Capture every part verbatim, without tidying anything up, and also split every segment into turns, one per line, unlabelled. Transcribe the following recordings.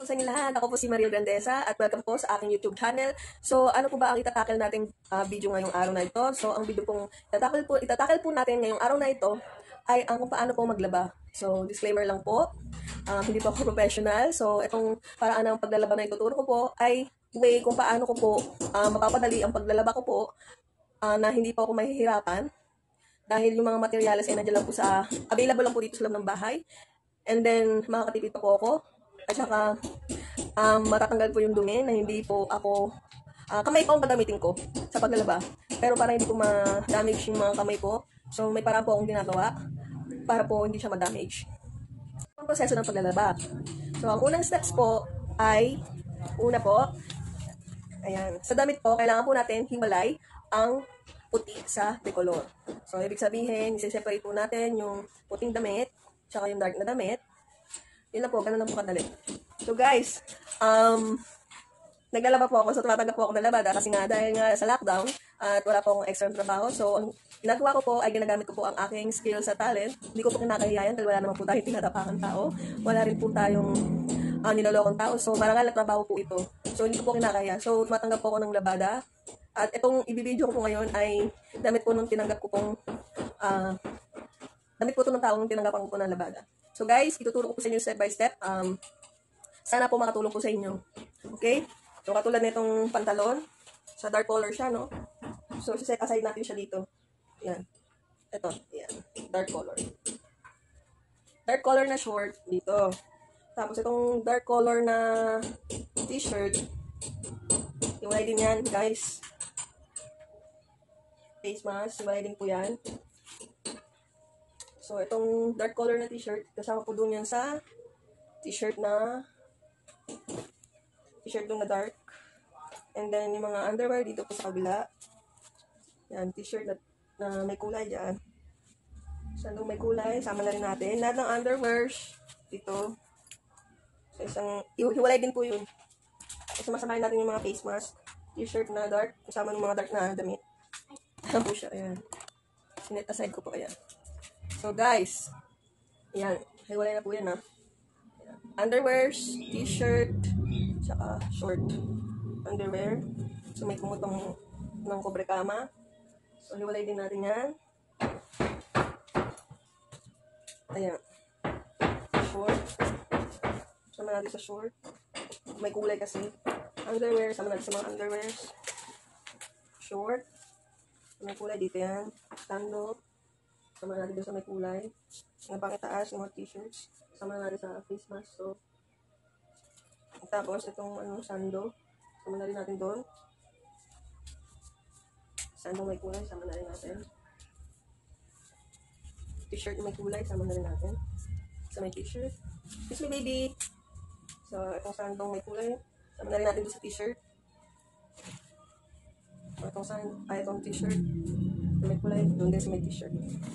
Sa inyo lahat, ako po si Maria Grandesa at welcome po sa aking YouTube channel. So, ano po ba ang itatakil nating uh, video ngayong araw na ito? So, ang video pong itatakil po, itatakil po natin ngayong araw na ito ay ang kung paano po maglaba. So, disclaimer lang po, uh, hindi po ako professional. So, itong paraan ng paglalaba na ituturo ko po ay way kung paano ko po uh, mapapadali ang paglalaba ko po uh, na hindi po ako mahihirapan. Dahil yung mga materials ay nandiyan lang po sa, available lang po dito sa loob ng bahay. And then, makakatipid pa po ako. At saka, um, matatanggal po yung dumi na hindi po ako, uh, kamay po ang gagamitin ko sa paglalaba. Pero para hindi po ma-damage yung mga kamay ko, so may paraan po akong ginagawa para po hindi siya ma-damage. Ang proseso ng paglalaba. So, ang unang steps po ay, una po, ayan, sa damit po, kailangan po natin hiwalay ang puti sa decolor. So, ibig sabihin, isi-separate po natin yung puting damit, tsaka yung dark na damit. Yun lang po, ganun lang po kadali. So guys, um, naglalaba po ako, so tumatanggap po ako ng labada kasi nga dahil nga sa lockdown at wala po akong extra trabaho. So, ang ginagawa ko po ay ginagamit ko po ang aking skills sa talent. Hindi ko po kinakahiyayan dahil wala naman po tayong tinatapakan tao. Wala rin po tayong uh, nilalokong tao. So, marangal na trabaho po ito. So, hindi ko po kinakahiya. So, tumatanggap po ako ng labada. At itong ibibideo ko po ngayon ay damit po nung tinanggap ko pong uh, damit po ito ng taong tinanggapan ko po ng labada. So guys, ituturo ko po sa inyo step by step. Um, sana po makatulong po sa inyo. Okay? So katulad nitong pantalon, sa dark color siya, no? So set aside natin siya dito. Yan. Ito, yan. Dark color. Dark color na short dito. Tapos itong dark color na t-shirt, iwalay din yan, guys. Face mask, iwalay din po yan. So, itong dark color na t-shirt, kasama po doon yan sa t-shirt na t-shirt doon na dark. And then, yung mga underwear dito po sa kabila. Yan, t-shirt na, na may kulay dyan. So, doon may kulay, sama na rin natin. Lahat ng underwears dito. So, isang, hiwalay din po yun. So, masamahin natin yung mga face mask. T-shirt na dark, kasama ng mga dark na damit. Ayan po siya, ayan. Sinet aside ko po, ayan. So guys, yan, hiwalay na po yan ha. Ayan. Underwears, t-shirt, saka short underwear. So may kumutong ng kobre kama. So hiwalay din natin yan. Ayan. Short. Sama natin sa short. May kulay kasi. Underwear, sama natin sa mga underwears. Short. May kulay dito yan. Stand-up. Sama natin doon sa may kulay. Yung pangitaas, yung mga t-shirts. Sama natin sa face mask. So, tapos, itong ano, sando. Sama na rin natin doon. Sando may kulay, sama na rin natin. T-shirt may kulay, sama na rin natin. Sa may t-shirt. Kiss me, baby! So, itong sandong may kulay, sama na rin natin doon sa t-shirt. So, itong sand, ay, itong t-shirt. May kulay, doon din sa may t-shirt.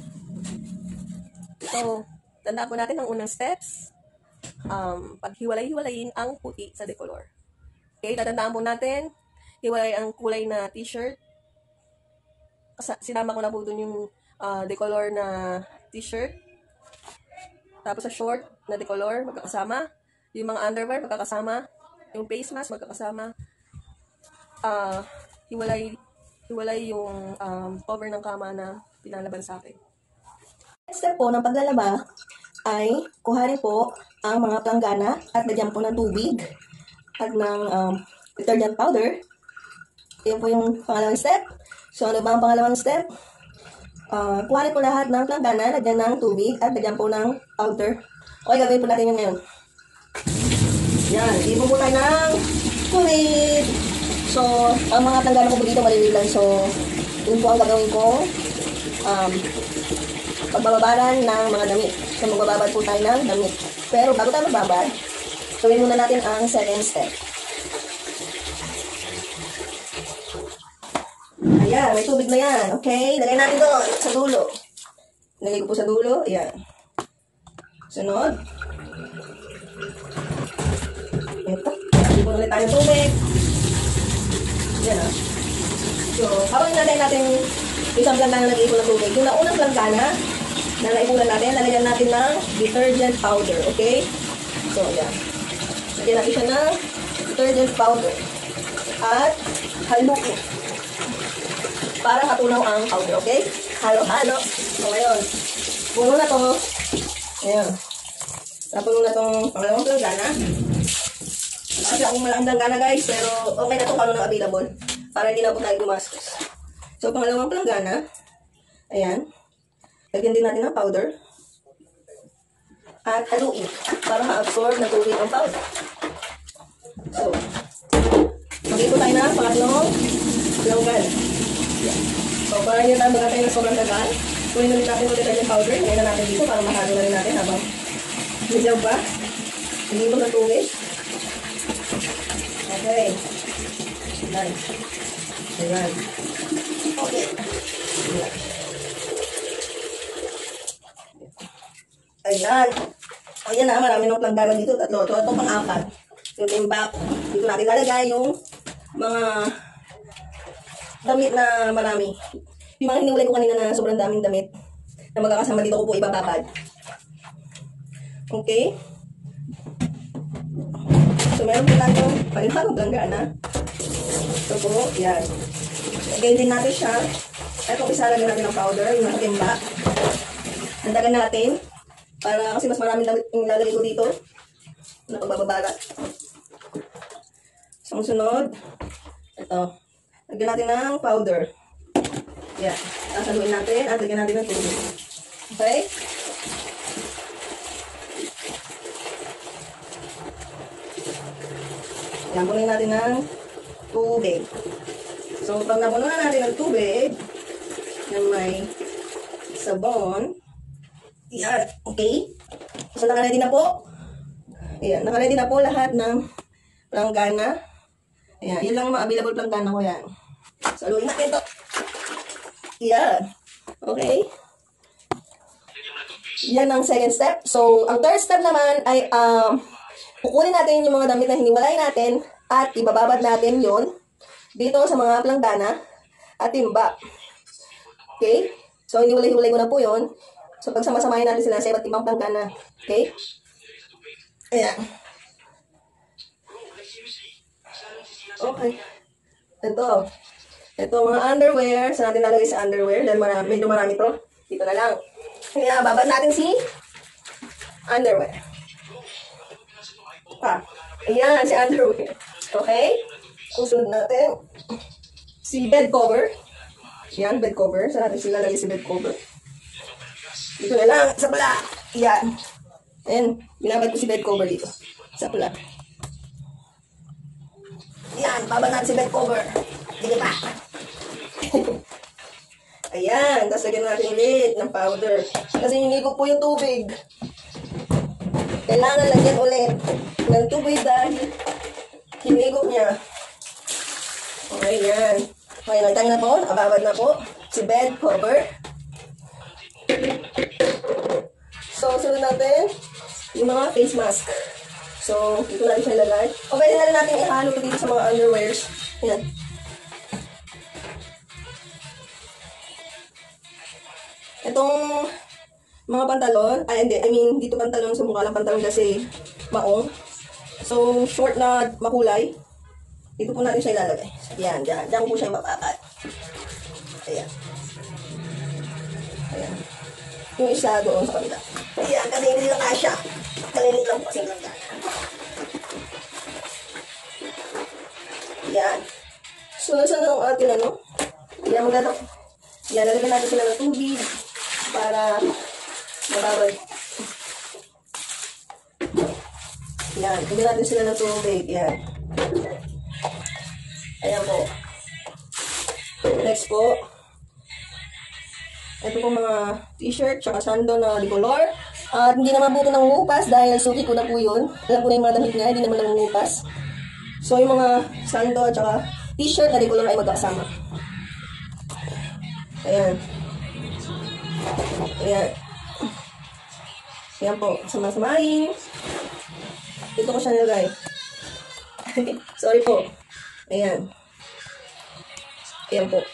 So, tandaan po natin ang unang steps. Um, paghiwalay-hiwalayin ang puti sa decolor. Okay, tatandaan po natin, hiwalay ang kulay na t-shirt. Sinama ko na po dun yung uh, decolor na t-shirt. Tapos sa short na decolor, magkakasama. Yung mga underwear, magkakasama. Yung face mask, magkakasama. Uh, hiwalay hiwalay yung um, cover ng kama na pinalaban sa akin. Next step po ng paglalaba ay kuhanin po ang mga planggana at lagyan po ng tubig at ng um, detergent powder. Yan po yung pangalawang step. So ano ba ang pangalawang step? Uh, kuhanin po lahat ng planggana, lagyan ng tubig at lagyan po ng powder. Okay, gagawin po natin yun ngayon. Yan, ibon po tayo ng tubig. So, ang mga planggana ko po dito maliliit lang. So, yun po ang gagawin ko. Um, pagbababaran ng mga damit. So, magbababad po tayo ng damit. Pero bago tayo magbabad, gawin muna natin ang second step. Ayan, may tubig na yan. Okay, lagay natin doon sa dulo. Lagay ko po sa dulo. Ayan. Sunod. Ito. Ibon ulit tayo ng tubig. Yan ah. So, habang nalagay natin isang planggana na nag-iipon ng tubig, yung naunang planggana na naipunan natin, lalagyan natin ng detergent powder, okay? So, yan. Lagyan natin siya ng detergent powder. At haluin. Para hatunaw ang powder, okay? Halo-halo. So, ngayon, puno na to. Ayan. Napuno na tong pangalawang planggana. Kasi akong malaking planggana, guys, pero okay na to kung ano na available. Para hindi na po tayo gumastos. So, pangalawang planggana. Ayan. Lagyan din natin ng powder. At haluin. Para ma-absorb na tubig ang powder. So, mag-ipon tayo na pangatlong planggana. So, para hindi tayo magkatay na sobrang dagaan, kunin ulit natin ulit yung powder. Ngayon na natin dito para mahalo na rin natin habang reserve pa. Hindi mo na tubig. Okay. Ayan. Ayan. Okay. Ayan. Ayan. Ayan na, marami ng planggana dito. Tatlo. Ito, ito pang-apat. Yung timbak. Dito natin lalagay yung mga damit na marami. Yung mga hiniwalay ko kanina na sobrang daming damit na magkakasama dito ko po ibababad. Okay? So, meron po tayo panibagong planggana. So po, yan. Lagay din natin siya. Ito, isa lagyan natin ng powder, yung nakatimba. Handagan natin. Para kasi mas maraming damit yung lalagay ko dito. Na pagbababalat. So, sunod. Ito. Lagyan natin ng powder. Yan. Sasaluin natin at lagyan natin ng tubig. Okay? Yan. Punin natin ng tubig. So, pag napuno na natin ng tubig, yan may sabon. Yan. Okay? So, nakaready na po. Yan. Nakaready na po lahat ng planggana. Ayan, yun lang mga available planggana ko yan. So, aluin natin ito. Yan. Okay. Yan ang second step. So, ang third step naman ay um, kukunin natin yung mga damit na hiniwalay natin at ibababad natin yon dito sa mga planggana at timba. Okay? So, hiniwalay-hiwalay ko na po yon. So, pagsama-samahin natin sila sa iba't ibang planggana. Okay? Ayan. Okay. Ito. Ito, mga underwear. Saan natin lalagay sa underwear? Dahil marami, medyo marami to. Dito na lang. Kaya, babad natin si underwear. Pa. Ayan, si underwear. Okay? Susunod natin. Si bed cover. Ayan, bed cover. Saan natin sila lalagay si bed cover? Dito na lang. Sa pala. Ayan. Ayan. Binabad ko si bed cover dito. Sa pala. Ayan, babad natin si bed cover. Dito pa. Ayan, tapos lagyan natin ulit ng powder. Kasi hinigop po yung tubig. Kailangan lagyan ulit ng tubig dahil hinigop niya. Okay, yan. Okay, nagtang na po. Nakababad na po si bed cover. So, sunod natin yung mga face mask. So, dito natin siya ilagay. O, pwede na rin natin ihalo dito sa mga underwears. Ayan. Itong mga pantalon, ay hindi, I mean, dito pantalon, sa mukha lang pantalon kasi maong. So, short na makulay. Dito po natin siya ilalagay. Ayan, dyan. Dyan po siya mapapad. Ayan. Ayan. Yung isa doon sa kabila. Ayan, kasi hindi lang kasya. Kalinit lang po kasi lang dyan. Ayan. Sunod-sunod ang atin, ano? Ayan, magandang. Ayan, lalagyan natin sila ng tubig para mababad. Ayan, lalagyan natin sila ng tubig. Ayan. Ayan po. Next po. Ito po mga t-shirt, tsaka sando na licolor. At hindi naman po ito nangungupas dahil suki ko na po yun. Alam ko na yung mga damit niya, hindi naman nangungupas. So, yung mga sando at tsaka t-shirt na licolor ay magkasama. Ayan. Ayan. Ayan po. Sama-samahin. Dito ko siya nilagay. Sorry po. Ayan. Ayan po.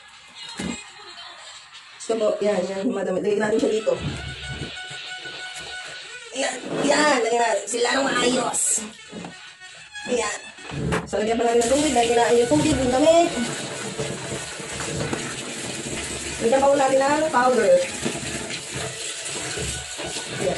So po, yan, yan, madami. Lagyan natin siya dito. Yan, yan, lagyan natin. Sila nang maayos. Ayan. So, lagyan pa natin ng tubig dahil kinain yung tubig, yung damit. Lagyan pa po natin ng powder. Ayan.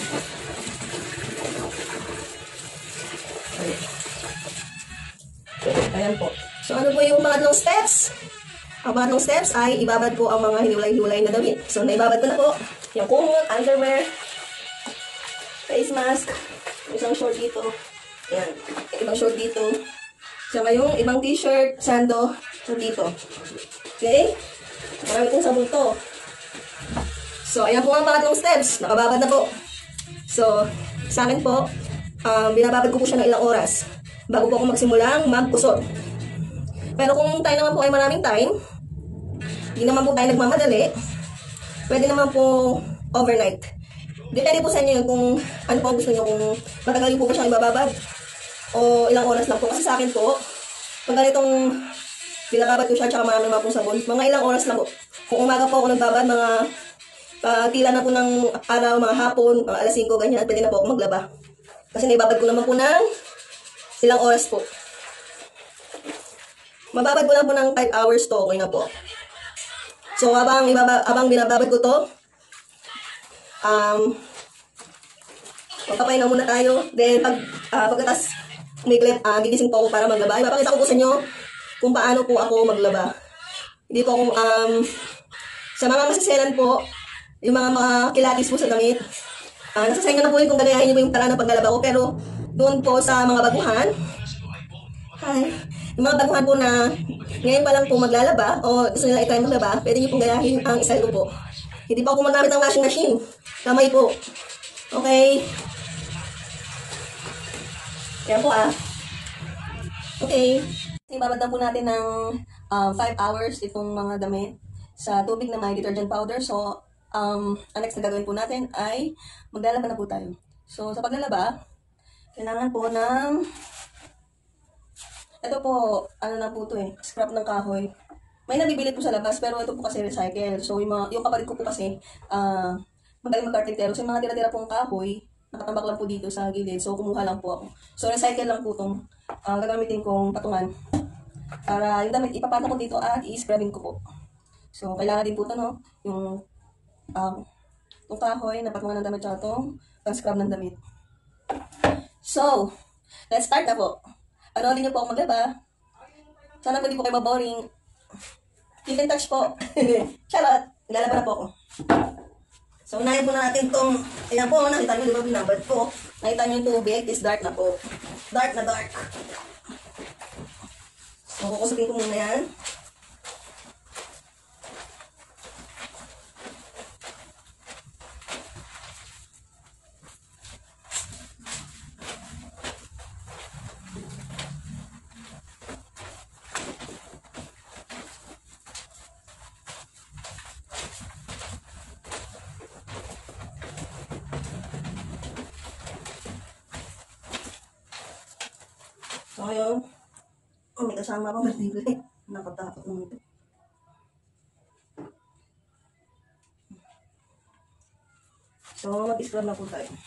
Ayan po. So, ano po yung pangatlong steps? Ang pangatlong steps ay ibabad po ang mga hiniwalay-hiwalay na damit. So, naibabad ko na po yung kumot, underwear, face mask, isang short dito. Ayan. Ibang short dito. Saka yung ibang t-shirt, sando, so dito. Okay? Marami kong sabon to. So, ayan po ang pangatlong steps. Nakababad na po. So, sa akin po, um, binababad ko po siya ng ilang oras bago po ako magsimulang magkusot. Pero kung tayo naman po ay maraming time, hindi naman po tayo nagmamadali, pwede naman po overnight. Depende po sa inyo yun kung ano po gusto nyo, kung matagal po ba siyang ibababad o ilang oras lang po. Kasi sa akin po, pag ganitong binababad ko siya tsaka marami naman pong sabon, mga ilang oras lang po. Kung umaga po ako nagbabad, mga patila na po ng araw, mga hapon, mga alas singko, ganyan, pwede na po ako maglaba. Kasi naibabad ko naman po ng ilang oras po. Mababad ko lang po ng five hours to, okay na po. So, habang, ibaba, habang binababad ko to, um, magpapahinga muna tayo. Then, pag, uh, pagkatas, umiglit, uh, gigising po ako para maglaba. Ipapakita ko po sa inyo kung paano po ako maglaba. Hindi po ako, um, sa mga masiselan po, yung mga mga kilatis po sa damit, uh, nasasayin na po yun kung ganayahin nyo po yung tala ng paglalaba ko. Pero, doon po sa mga baguhan, hi, yung mga baguhan po na ngayon pa lang po maglalaba o gusto nila i-try maglaba, pwede nyo pong gayahin ang style ko po. Hindi pa ako magamit ng washing machine. Kamay po. Okay. Yan po ah. Okay. Ibabad na po natin ng um, five hours itong mga damit sa tubig na may detergent powder. So, um, ang next na gagawin po natin ay maglalaba na po tayo. So, sa paglalaba, kailangan po ng, ito po, ano na po ito eh, scrap ng kahoy. May nabibili po sa labas, pero ito po kasi recycle. So, yung, mga, yung kapatid ko po kasi, uh, magaling mag-carpentero. So, yung mga tira-tira pong kahoy, nakatambak lang po dito sa gilid. So, kumuha lang po ako. So, recycle lang po itong uh, gagamitin kong patungan. Para yung damit, ipapatong ko dito at i-scrubbing ko po. So, kailangan din po ito, no? Yung, um, itong kahoy na patungan ng damit sa itong pang-scrub ng damit. So, let's start na po. Panoodin niyo po ako maglaba. Sana po di po kayo maboring. Keep in touch po. Charot! Naglalaba na po ako. So, unahin po na natin itong, ayan po, nakita niyo, di ba binabad po? Nakita niyo yung tubig is dark na po. Dark na dark. So, kukusapin ko muna yan. So, ngayon, oh, may kasama akong balik. Nakatakot naman ito. So, mag-scrub na po tayo.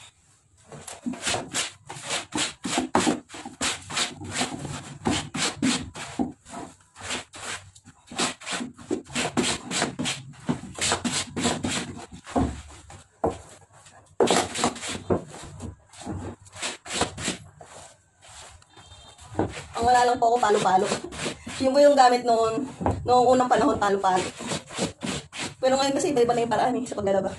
Ang wala lang po ako, palo-palo. Yun po yung gamit noon, noong unang panahon, palo-palo. Pero ngayon kasi iba-iba na yung paraan eh, sa paglalaba.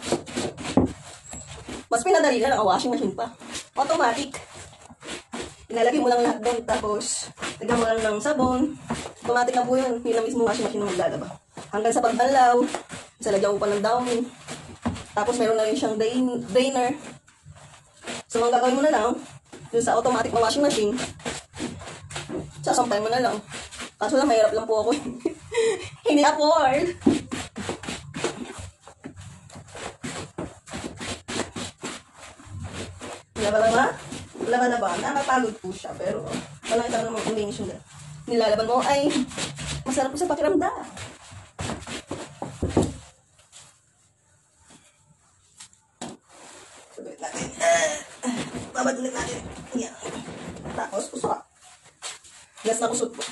Mas pinadali na, naka-washing machine pa. Automatic. Inalagay mo lang lahat doon, tapos lagyan mo lang ng sabon. Automatic na po yun, yun na mismo washing machine na maglalaba. Hanggang sa pagbanlaw, sa lagyan mo pa ng downy. Tapos meron na rin siyang drain, drainer. So ang gagawin mo na lang, dun sa automatic na washing machine, sasampay mo na lang. Kaso lang, mahirap lang po ako. Hindi afford. Laba na ba? Laba na ba? Nakapagod po siya. Pero walang isang namang combination na nilalaban mo ay masarap po sa pakiramdam. Sabit natin. Babad ulit natin. Yan. Tapos usok. Last na kusot po.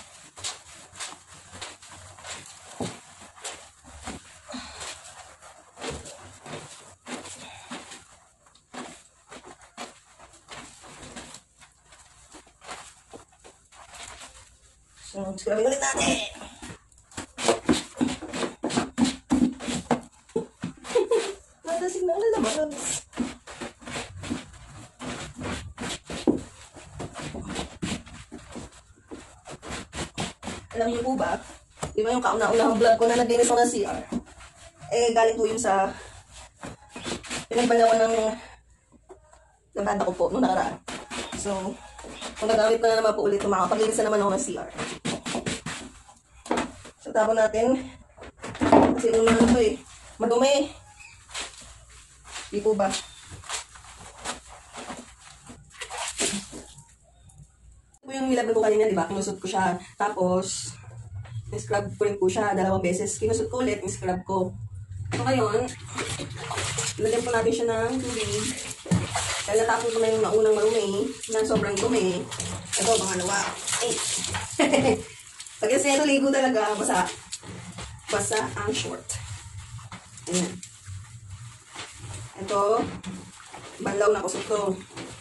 So, scrubbing ulit natin. Natasig na ang laman. Alam niyo po ba, di ba yung kauna-unahang vlog ko na naglinis ko ng C R? Eh, galing po yun sa pinagbalawan ng ng banda ko po nung nakaraan. So, kung nagamit ko na naman po ulit, makakapaglinis na naman ako ng C R. So, tapon natin. Kasi una na ito eh. Madumi. Di po ba? Ito po yung nilagay ko kanina, di ba? Kinusot ko siya. Tapos, ni-scrub ko rin po siya dalawang beses. Kinusot ko ulit, ni-scrub ko. So, ngayon, ilagyan po natin siya ng tubig. Dahil natapon ko na yung naunang marumi, na sobrang dumi. Ito, pangalawa. Ay! Pag kasi ito ligo talaga, basa. Basa ang short. Ayan. Ito, banlaw na kusot to.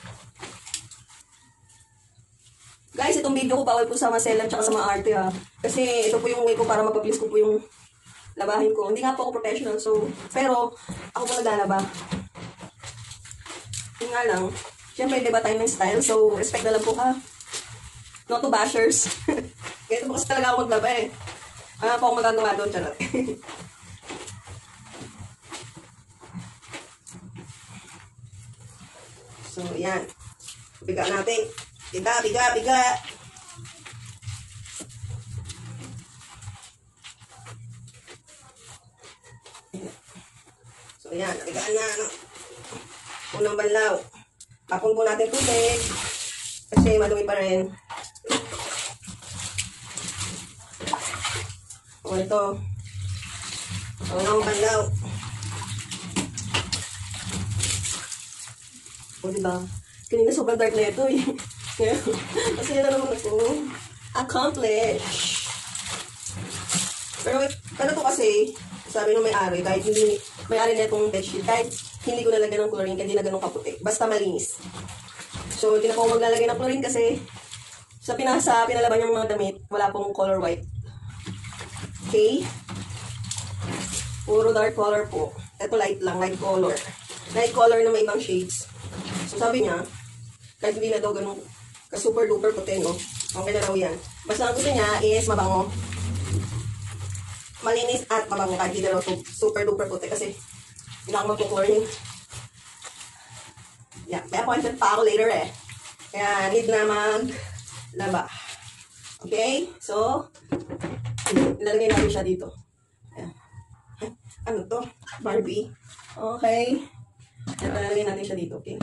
Guys, itong video ko bawal po sa maselan tsaka sa mga arte ha. Kasi ito po yung way ko para mapabilis ko po yung labahin ko. Hindi nga po ako professional, so, pero ako po naglalaba. Yun nga lang, syempre diba tayo ng style, so respect na lang po ha. Not to bashers. Ganito po kasi talaga ako maglaba eh. Ano po ako magagawa doon, charot. So, yan. Biga natin. Biga, biga, biga. So, yan. Bigaan na, ano. Unang banlaw. Tapon po natin tubig. Kasi madumi pa rin. O, ito. Unang banlaw. O, diba? Kanina sobrang dark na ito eh. Kasi na naman ako. Accomplish. Pero, ano to kasi, sabi nung may-ari, kahit hindi, may-ari na itong bedsheet, kahit hindi ko nalagyan ng chlorine, hindi na ganun kaputi. Basta malinis. So, hindi na po ako maglalagay ng chlorine kasi sa pinasa, pinalaban yung mga damit, wala pong color white. Okay? Puro dark color po. Ito light lang, light color. Light color na may ibang shades. So, sabi niya, kahit hindi na daw ganun ka-super duper puti, no? Okay na daw yan. Basta ang gusto niya is mabango. Malinis at mabango kahit hindi na daw super duper puti kasi hindi na ako mag-chlorine. Yeah, may appointment pa ako later eh. Kaya need na maglaba. Okay? So, ilalagay natin siya dito. Ayan. Ano to? Barbie. Okay. Ilalagay natin siya dito. Okay?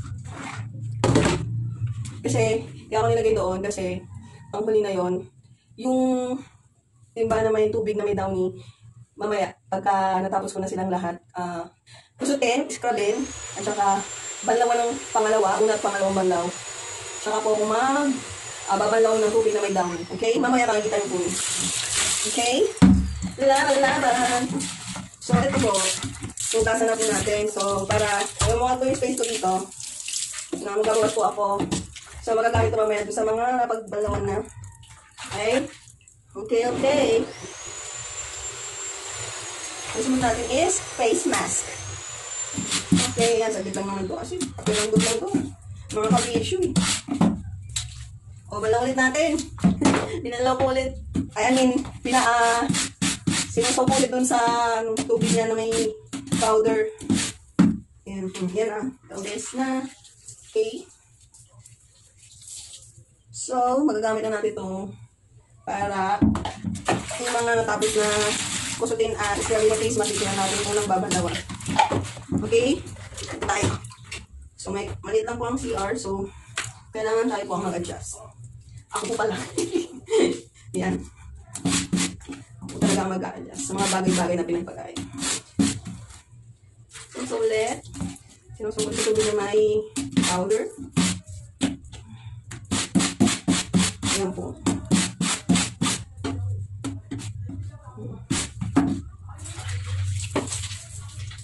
Kasi, kaya ako nilagay doon kasi ang huli na yon yung timba na may tubig na may downy, mamaya, pagka natapos ko na silang lahat, uh, kusutin, scrubbin, at saka banlawan ng pangalawa, una at pangalawang banlaw. Saka po ako mag, uh, babanlaw ng tubig na may downy. Okay? Mamaya makikita yung tubig. Okay? Laban-laban. So, ito po, tutasan na po natin. So, para, yung mga po yung space ko dito, na magabuhat po ako. So, magagamit ko mamaya sa mga napagbanlawan na. Okay? Okay, okay. Ang sumunod natin is face mask. Okay, yan. Saglit lang naman ito kasi pakiramdam lang ito. Mga ka-issue eh. O, balaw ulit natin. Pinalaw ko ulit. Ay, I mean, pina, uh, sinusaw ko ulit dun sa ano, tubig niya na may powder. Yan, yan ah. Tawdes na. Okay. So, magagamit na natin ito para yung mga natapos na kusutin at scrubbing na face mask, ito na natin unang babanlawan. Okay? Tayo. So, may maliit lang po ang C R. So, kailangan tayo po ang mag-adjust. Ako po pala. Yan. Ako talaga mag-adjust sa mga bagay-bagay na pinagpagay. So, ulit. Sinusunod ko din na may powder. Ayan po.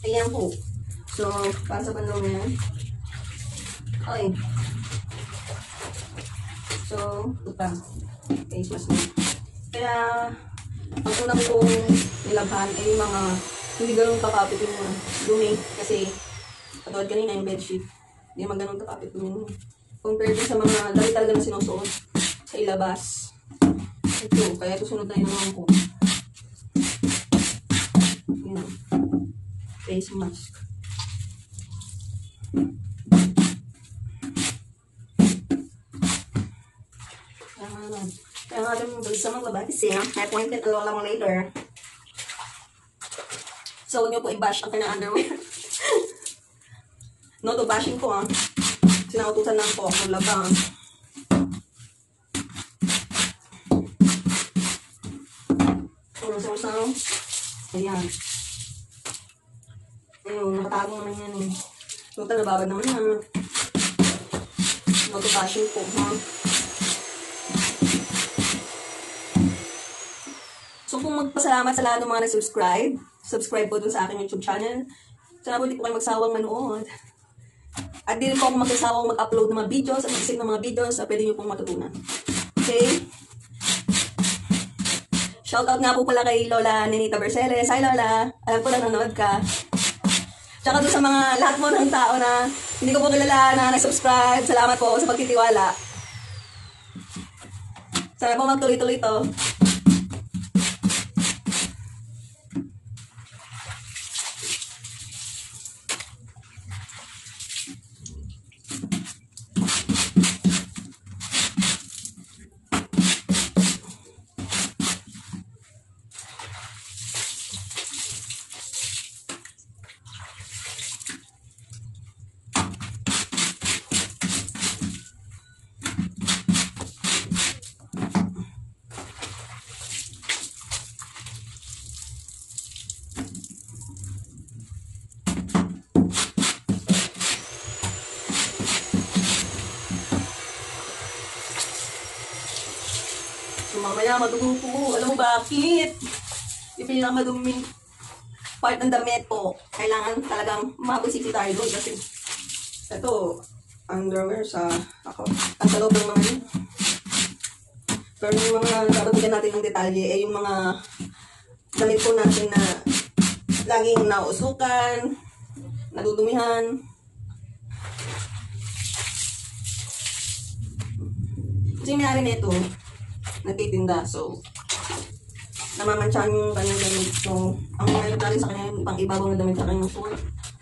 Ayan po. So, para sa panlong na yan. Okay. So, ito pa. Face mask na. Kaya, ang una ko pong nilabhan ay yung mga hindi ganun kakapit yung mga dumi. Kasi, katulad kanina yung bedsheet. Hindi naman ganun kakapit yung compared sa mga dami talaga na sinusuot sa ilabas. Ito, kaya ito sunod na inaman ko. Yan. Face mask. Kaya, kaya nga rin bilis sa mga babatis eh. May appointment na lola mo later. So, huwag niyo po i-bash ang kina-underwear. No to bashing ko ah. Sinautusan lang po ako labang. Saw-saw. Ayan. Ayun, nakatago naman yan eh. Luta, nababad naman yan. No to bashing po ha. So, kung magpasalamat sa lahat ng mga na-subscribe, subscribe po dun sa aking YouTube channel. Sana po hindi po kayo magsawang manood. At di rin po ako magsasawang mag-upload ng mga videos at mag-isip ng mga videos na pwede nyo pong matutunan. Okay? Shoutout nga po pala kay Lola Ninita Berceles. Hi Lola! Alam ko na nanonood ka. Tsaka doon sa mga lahat mo ng tao na hindi ko po kilala na nag-subscribe. Salamat po sa pagtitiwala. Sana po magtuloy-tuloy to. So, mamaya madugo po. Alam mo bakit? Yung pinakamaduming part ng damit po. Kailangan talagang mabusisi tayo doon kasi ito, underwear sa ako. At sa loob ng mga yun. Pero yung mga dapat bigyan natin ng detalye ay yung mga damit po natin na laging nausukan, nadudumihan. Kasi may ari nito, nagtitinda. So, namamantsahan yung kanyang damit. So, ang mayroon natin sa kanya yung pang ibabaw na damit sa kanyang suot.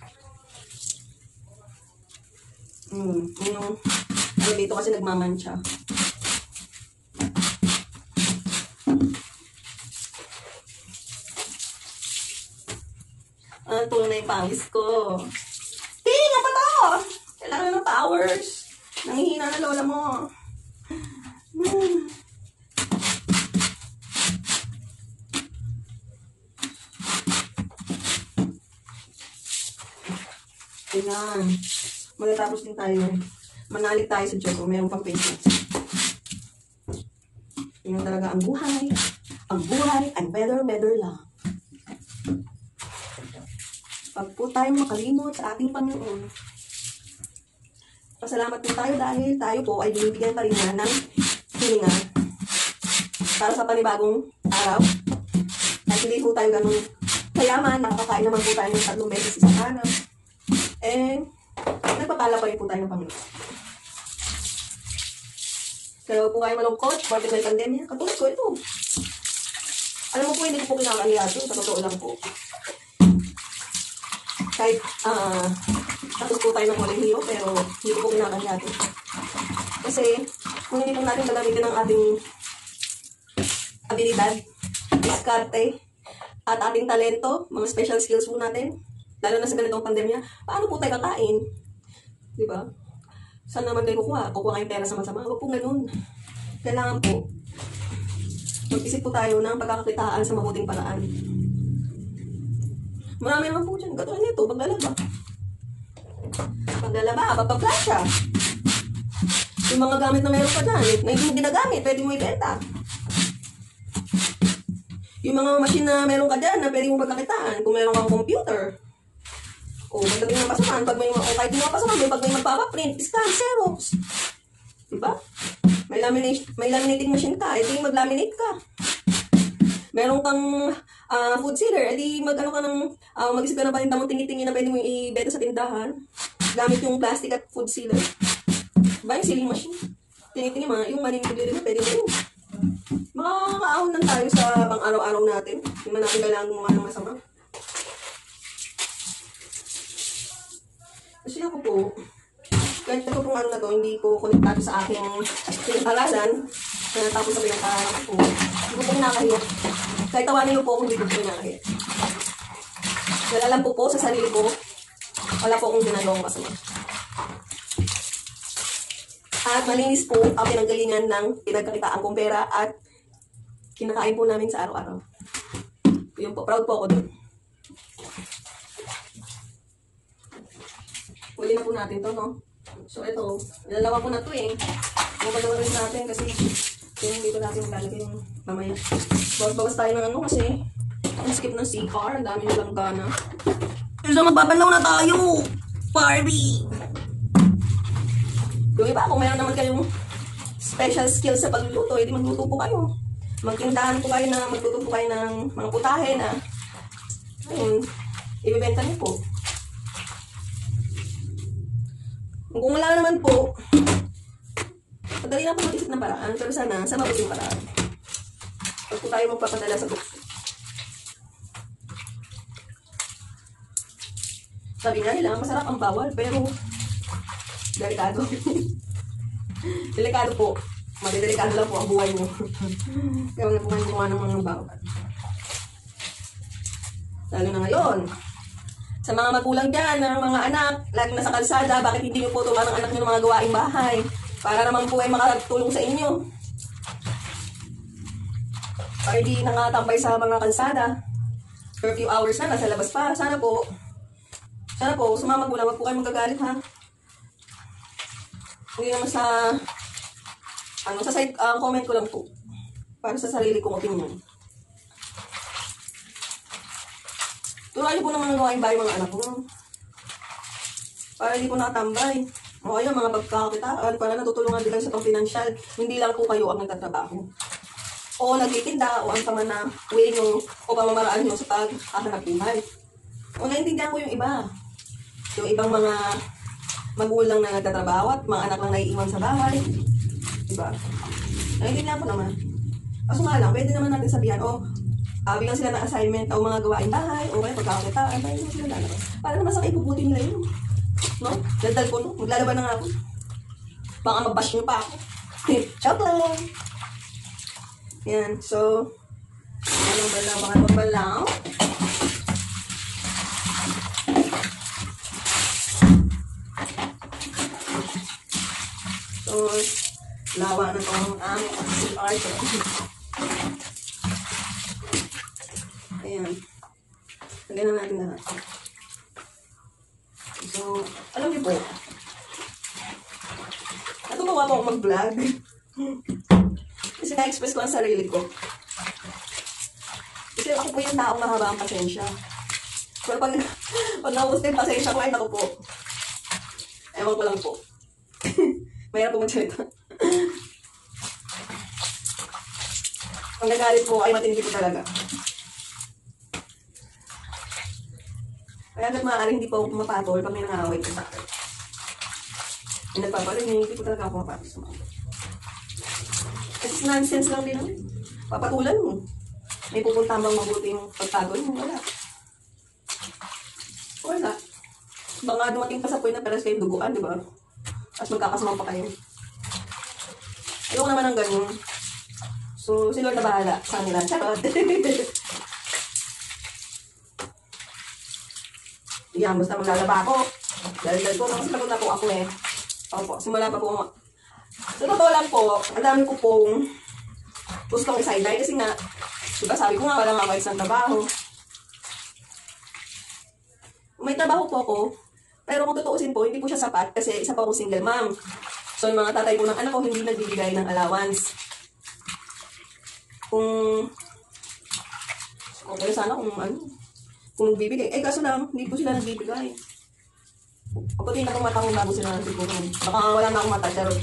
Hmm, yun yung ano dito kasi nagmamantsa. Ano, tulo na yung pangis ko. Tingin nga pa to! Kailangan ng powers. Nangihina na lola mo. Hmm. Ayan. Matatapos din tayo. Manalig tayo sa Diyos. O meron pang patience. Yun talaga ang buhay. Ang buhay ay better-better lang. Pag po tayo makalimot sa ating Panginoon, pasalamat po tayo dahil tayo po ay binibigyan pa rin na ng hininga para sa panibagong araw. At hindi po tayo ganun kayaman, nakakain naman po tayo ng tatlong beses isang araw. Eh, nagpapala pa rin po tayo ng Panginoon. Kaya po kayo malungkot, bakit may pandemya? Katulad ko ito. Alam mo po, hindi ko po kinakaliyaso. Sa totoo lang po. Kahit, ah, uh, tapos po tayo ng walang hero, pero hindi ko po kinakaliyaso. Kasi, kung hindi po natin gagamitin ang ating abilidad, diskarte, at ating talento, mga special skills po natin, lalo na sa ganitong pandemya, paano po tayo kakain? Diba? Saan naman tayo kukuha? Kukuha kayong pera sa masama? Huwag po ganun. Kailangan po, mag-isip po tayo ng pagkakakitaan sa mabuting paraan. Marami naman po dyan. Katulad nito, paglalaba. Paglalaba, papaplasya. Yung mga gamit na meron pa dyan, na hindi mo ginagamit, pwede mo ibenta. Yung mga machine na meron ka dyan, na pwede mo pagkakitaan, kung meron kang computer. O, pagdating ng pasaman, pag may, o kahit hindi mga pasaman, pag may magpapaprint, scan, Xerox. Diba? May, laminate, may laminating machine ka, edi mag-laminate ka. Meron kang uh, food sealer, edi mag-ano ka ng, uh, mag-isip ka ng paninda mong tingi-tingi na pwede mo i-beta sa tindahan. Gamit yung plastic at food sealer. Diba yung sealing machine? Tingi-tingi mga, yung manimibili na pwede mo yun. Makakaahon lang tayo sa pang-araw-araw natin. Hindi man natin kailangan gumawa ng masama. Kasi ako po, kahit ito pong ano na to, hindi ko konektado sa aking pinag-aralan. Kaya natapos sa pinag-aralan ko po. Hindi ko po kinakahiya. Kahit tawanin ko po kung hindi ko po kinakahiya. Dahil alam po po sa sarili ko, wala po akong ginagawang masama. At malinis po ang pinanggalingan ng pinagkakitaan kong pera at kinakain po namin sa araw-araw. Yun po, proud po ako doon. Huli na po natin to, no? So, ito, nilalawa po na to eh. Mapagawa rin natin kasi yung dito natin lalagay yung mamaya. Bawas-bawas tayo ng ano kasi ang skip ng C R, ang dami nilang gana. So, magbabalaw na tayo! Barbie! Yung iba, kung meron naman kayong special skills sa pagluluto, edi magluto po kayo. Magtindahan po kayo na, magluto po kayo ng mga putahe na, ayun, ibibenta niyo po. Kung wala naman po, madali na po mag-isip ng paraan, pero sana sa mabuting paraan. Pag po tayo magpapadala sa bukso. Sabi nga nila, masarap ang bawal, pero delikado. Delikado po. Madidelikado lang po ang buhay mo. Kaya wala po kayo ng mga bawal. Lalo na ngayon. Sa mga magulang dyan, ng mga anak, lagi na sa kalsada, bakit hindi nyo po turuan ang anak nyo ng mga gawaing bahay? Para naman po ay makatulong sa inyo. Para hindi nakatambay sa mga kalsada. For a few hours na, nasa labas pa. Sana po, sana po, sa mga magulang, wag po kayo magagalit ha. Hindi naman sa, ano, sa side, uh, comment ko lang po. Para sa sarili kong opinion. Turuan niyo po naman ang gawain bahay mga anak ko. Para hindi po nakatambay. O kayo, mga pagkakakitaan, para natutulungan din sa pang-financial. Hindi lang po kayo ang nagtatrabaho. O nagtitinda, o ang tama na way nyo, o pamamaraan nyo sa pag-ahanap buhay. O naintindihan ko yung iba. Yung ibang mga magulang na nagtatrabaho at mga anak lang naiiwan sa bahay. Diba? Naintindihan ko naman. Kaso nga lang, pwede naman natin sabihan, o, Uh, bilang sila na assignment o mga gawain bahay o kaya pagkakakitaan, tayo naman sila lalabas. Para naman sa ipuputi nila yun. No? Daldal ko, no? Maglalaban na nga ako. Baka mag-bash nyo pa ako. Choke lang! Yan, so, anong balaw? Baka magbalaw. So, lawa na itong aming C R. Ayan. Lagyan na natin lahat. So, alam niyo po, natutuwa po ako mag-vlog. Kasi na-express ko ang sarili ko. Kasi ako po yung taong mahaba ang pasensya. Pero pag, pag naubos ko yung pasensya ko, ay naku po. Ewan ko lang po. Mayroon po magsalita. Pag nagalit po, ay matindi po talaga. Kaya hanggang maaari hindi po ako pumapatol pag may nangaway ko sa akin. Yung nagpaparinig, hindi po talaga ako pumapatol sa mga. Kasi nonsense lang din naman. Papatulan mo. May pupunta bang mabuti yung pagtagol mo? Wala. Wala. Baka dumating pa sa point na peras kayong duguan, di ba? Tapos magkakasama pa kayo. Ayoko naman ng ganyan. So, si Lord na bahala sa kanila. Charot. Yan, basta maglalaba ako. Dahil-dahil po, nakasipagod na po ako eh. Opo, simula pa po. So, totoo lang po, ang dami ko pong gustong i-sideline kasi nga, diba sabi ko nga, wala nga isang trabaho. May trabaho po ako, pero kung tutuusin po, hindi po siya sapat kasi isa pa akong single mom. So, yung mga tatay po ng anak ko, hindi nagbibigay ng allowance. Kung, okay sana kung ano, kung nagbibigay. Eh, kaso lang, hindi po sila nagbibigay. Pagputin na itong mata ko bago sila siguro. Baka wala na akong mata, charot.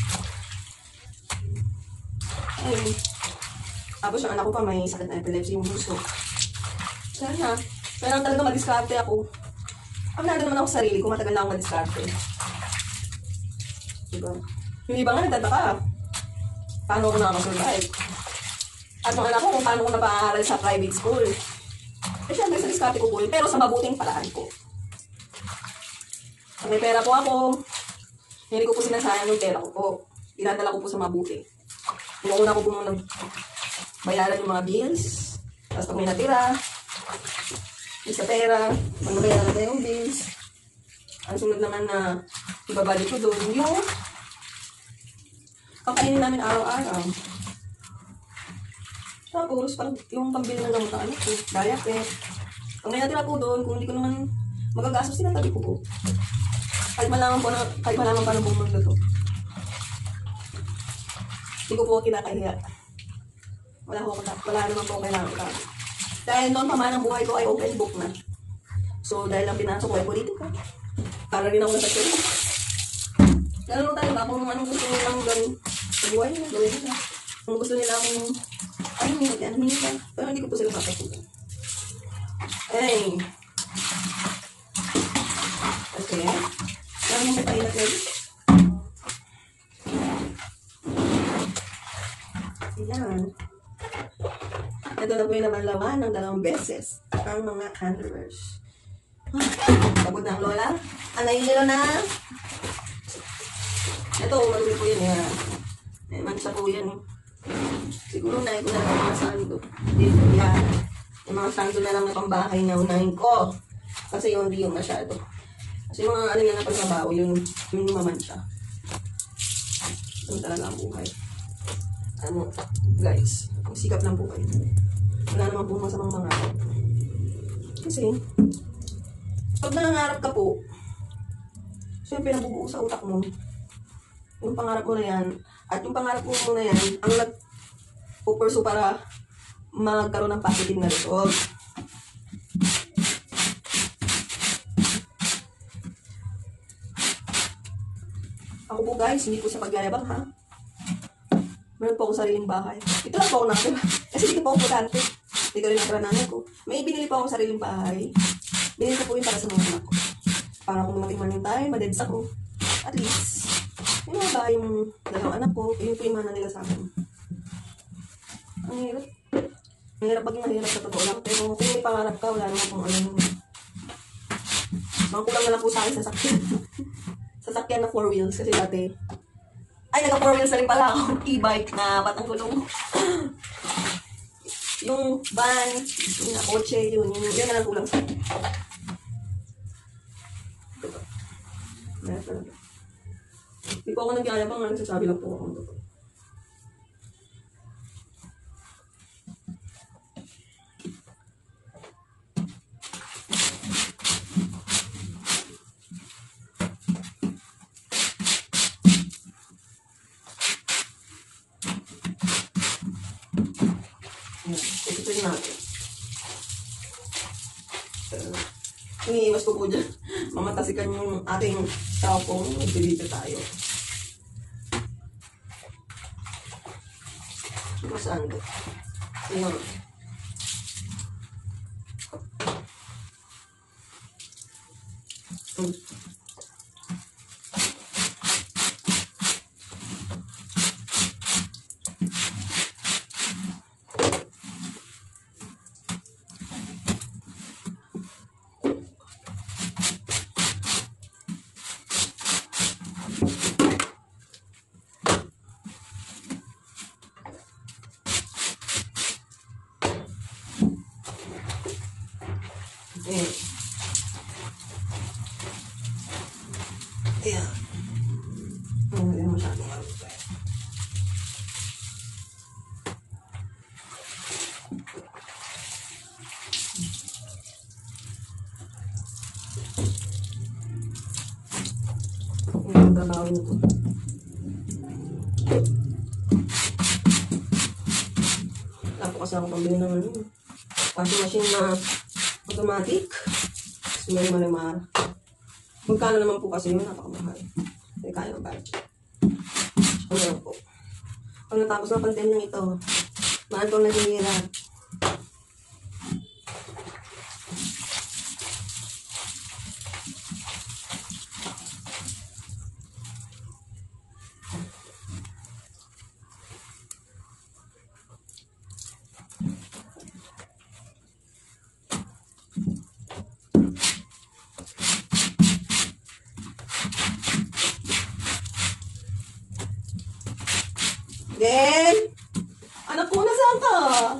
Ayun. Tapos yung anak ko pa may sakit na epilepsy yung gusto. Sana. Kaya lang talaga madiskarte ako. Ang nada naman ako sa sarili ko, matagal na akong madiskarte. Diba? Yung iba nga nagtataka. Paano ako nakakasurvive? At mga anak ko kung paano ko napaaral sa private school. Eh syempre sa diskarte ko po yun, pero sa mabuting paraan ko. May pera po ako. Hindi ko po sinasayang yung pera ko po. Dinadala ko po sa mabuti. Inuuna ko po muna bayaran yung mga bills. Tapos pag may natira, isa pera, pag nabayaran na yung bills, ang sunod naman na ibabalik ko doon, yung kakainin namin araw-araw. Tapos, pag yung pambili ng gamot ng anak ko, diet eh. Pag may natira po doon, kung hindi ko naman magagastos, sinatabi ko po. Kahit malaman po na, kahit malaman pa na bumang to. Hindi ko po kinakahiya. Wala ko wala naman po kailangan ko. Dahil noon pa man ang buhay ko ay open book na. So, dahil lang pinasok ko ay politika. Para rin ako nasa church. Lalo tayo ba kung anong gusto nilang gawin sa buhay nila, gawin nila. Kung gusto nila akong ay, hindi yan, hindi yan. Pero hindi ko po sila makakutan. Ay. Okay. Kaya mo may painat na dito. Ayan. Ito na po yung naman-laman ng dalawang beses ang mga underwears. Pagod na ang lola. Anayin nila na. Ito, marumi po yun. Yan. May mansa po yan. Siguro na ito na lang mga sando. Dito yan. Yung mga sando na lang na pambahay na unahin ko. Kasi yung hindi yung masyado. Kasi yung mga ano yan na pagkabaho, yung, yung mamansya. Yung talaga ang buhay. Ano, guys, sikap lang po kayo. Wala naman po masamang mga kasi pag nangangarap ka po, siyempre nabubuo sa utak mo yung pangarap mo na yan, at yung pangarap mo na yan ang nag-pupursue para magkaroon ng positive na result. Ako po guys, hindi po sa pagyayabang ha. Meron po akong sariling bahay. Ito lang po ako nakatira. Kasi dito po ako putante. Dito rin nakatira nanay ko. May binili po akong sariling bahay. Binili ko po yun para sa mga anak ko. Para kung dumating man yung tayo, madeds ako. At least, yung mga bahay yung dalawang anak ko, yun po yung mana nila sa akin. Ang hirap. Ang hirap pag mahirap sa totoo lang. Pero kung may pangarap ka, wala naman kung alam mo. Mga kulang na lang po sa akin sasakyan. Sasakyan na four wheels. Kasi dati, ay, naka-four wheels na rin pala ako. E-bike na batang gulong. Yung van, yung kotse, yun, yun, yun na lang kulang sa akin. Hindi po ako nagyayabang nga, nagsasabi lang po ako. Ito rin natin. Iniiwas ko po dyan. Mamatasikan yung ating cellphone. Mag-delete tayo. Masaan ito? Ayan. Hmm. Ayan. Ayan. Hindi na masyadong marami tayo. Ayan ang trabaho nito. Wala po kasi ako pambili ng ano. Washing machine na automatic. Smell marimar. Magkano naman po kasi yun, napakamahal. Hindi kaya ng budget. Ano lang po. Pag natapos ng pandemya ito, mahal pong naghihirap. Then, anak ko, nasaan ka?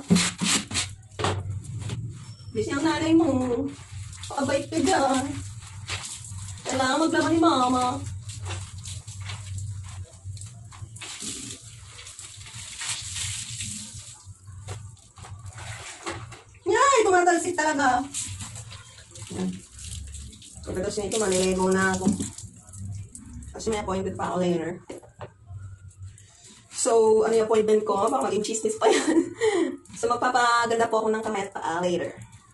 Busy ang nanay mo. Pakabait ka dyan. Kailangan maglaban ni mama. Yay! Tumatalsik talaga. Yan. Pagkatapos nito, manilego na ako. Kasi may appointment pa ako later. So, ano yung appointment ko? Baka maging chismis pa yan. So, magpapaganda po ako ng kamay at paa later.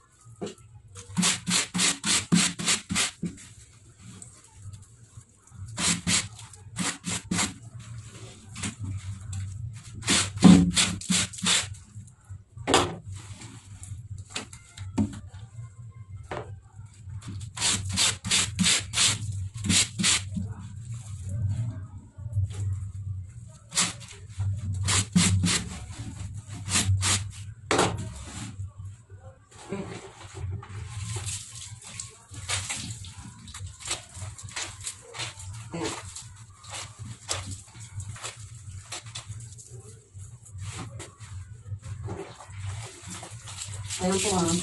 Ayan po ah.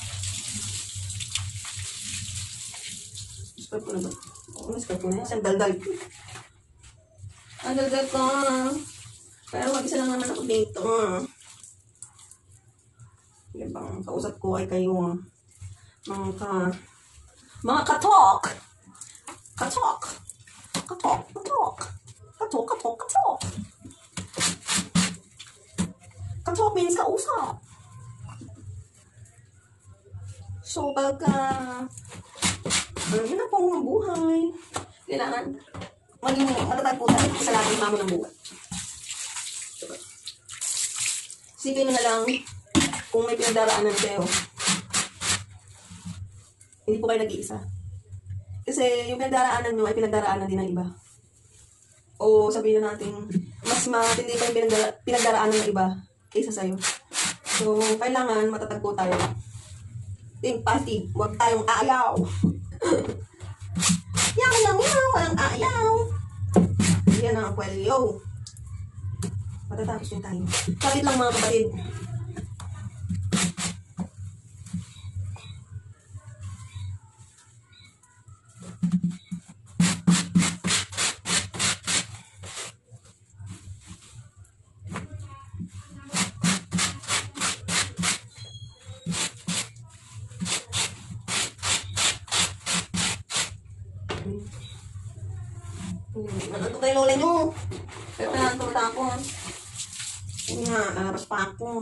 Scarf ko na ba? Oo, scarf ko na yan. Saan daldal? Ang daldal ko. Pero mag-isa lang naman ako dito. Diba? Kausap ko ay kayo. Mga ka... Mga katok! Katok! Katok! Katok! Katok! Katok! Katok! Katok means kausap. So, pagka, ano yun na po ang buhay. Kailangan maging matatag po tayo sa lahat ng mamo ng buhay. Sipin na lang kung may pinagdaraanan kayo. Hindi po kayo nag-iisa. Kasi yung pinagdaraanan nyo ay pinagdaraanan din ng iba. O sabihin na natin, mas matindi pa yung pinagdara pinagdaraanan ng iba kaysa sa'yo. So, kailangan matatag po tayo. Think positive. Huwag tayong aayaw. Yaw, yaw, yaw. Walang aayaw. Yan ang kwelyo. Matatapos din tayo. Kapit lang mga kapatid. Nanato kayo lola nyo. Pero nananto na ako. Yun nga, nalapas pa ako.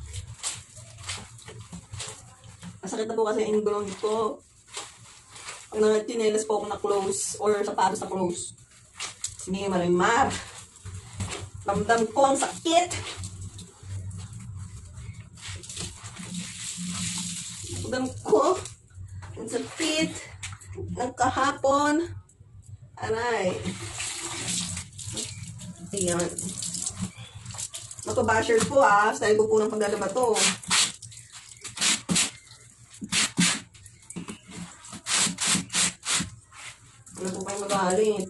Masakit na po kasi yung ground ko. Pag nanatinelas po ako na close or sapatos na close. Sige, marimar. Ramdam ko ang sakit. Ramdam ko ang sakit ng kahapon. Aray. Ayan. Mato-basher po ah. Style ko po ng paglalaba to. Ano po kayo magalit?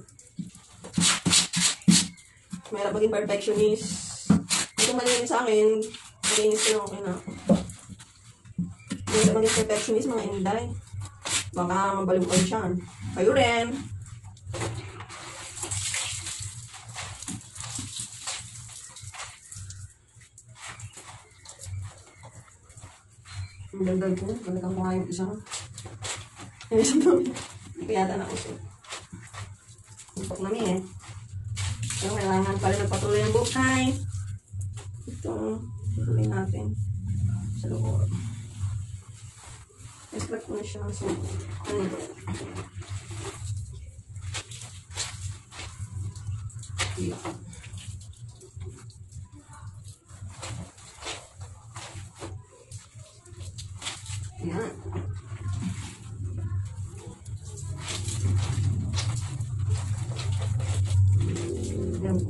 Mayroon maging perfectionist. Ito malinis sa akin. Malinis ko lang okay na ako. Mayroon maging perfectionist mga inday. Baka mabaliw kayo siya. Kayo rin. Ang daldal ko. Balikan ko nga yung isa. Yung isa doon. Hindi ko yata nausap. Untok namin eh. Pero kailangan pa rin magpatuloy ang buhay. Ito. Patuloy natin. Sa loob. Expect ko na siya. So, ano ito? Ayan. Ayan. Ayan.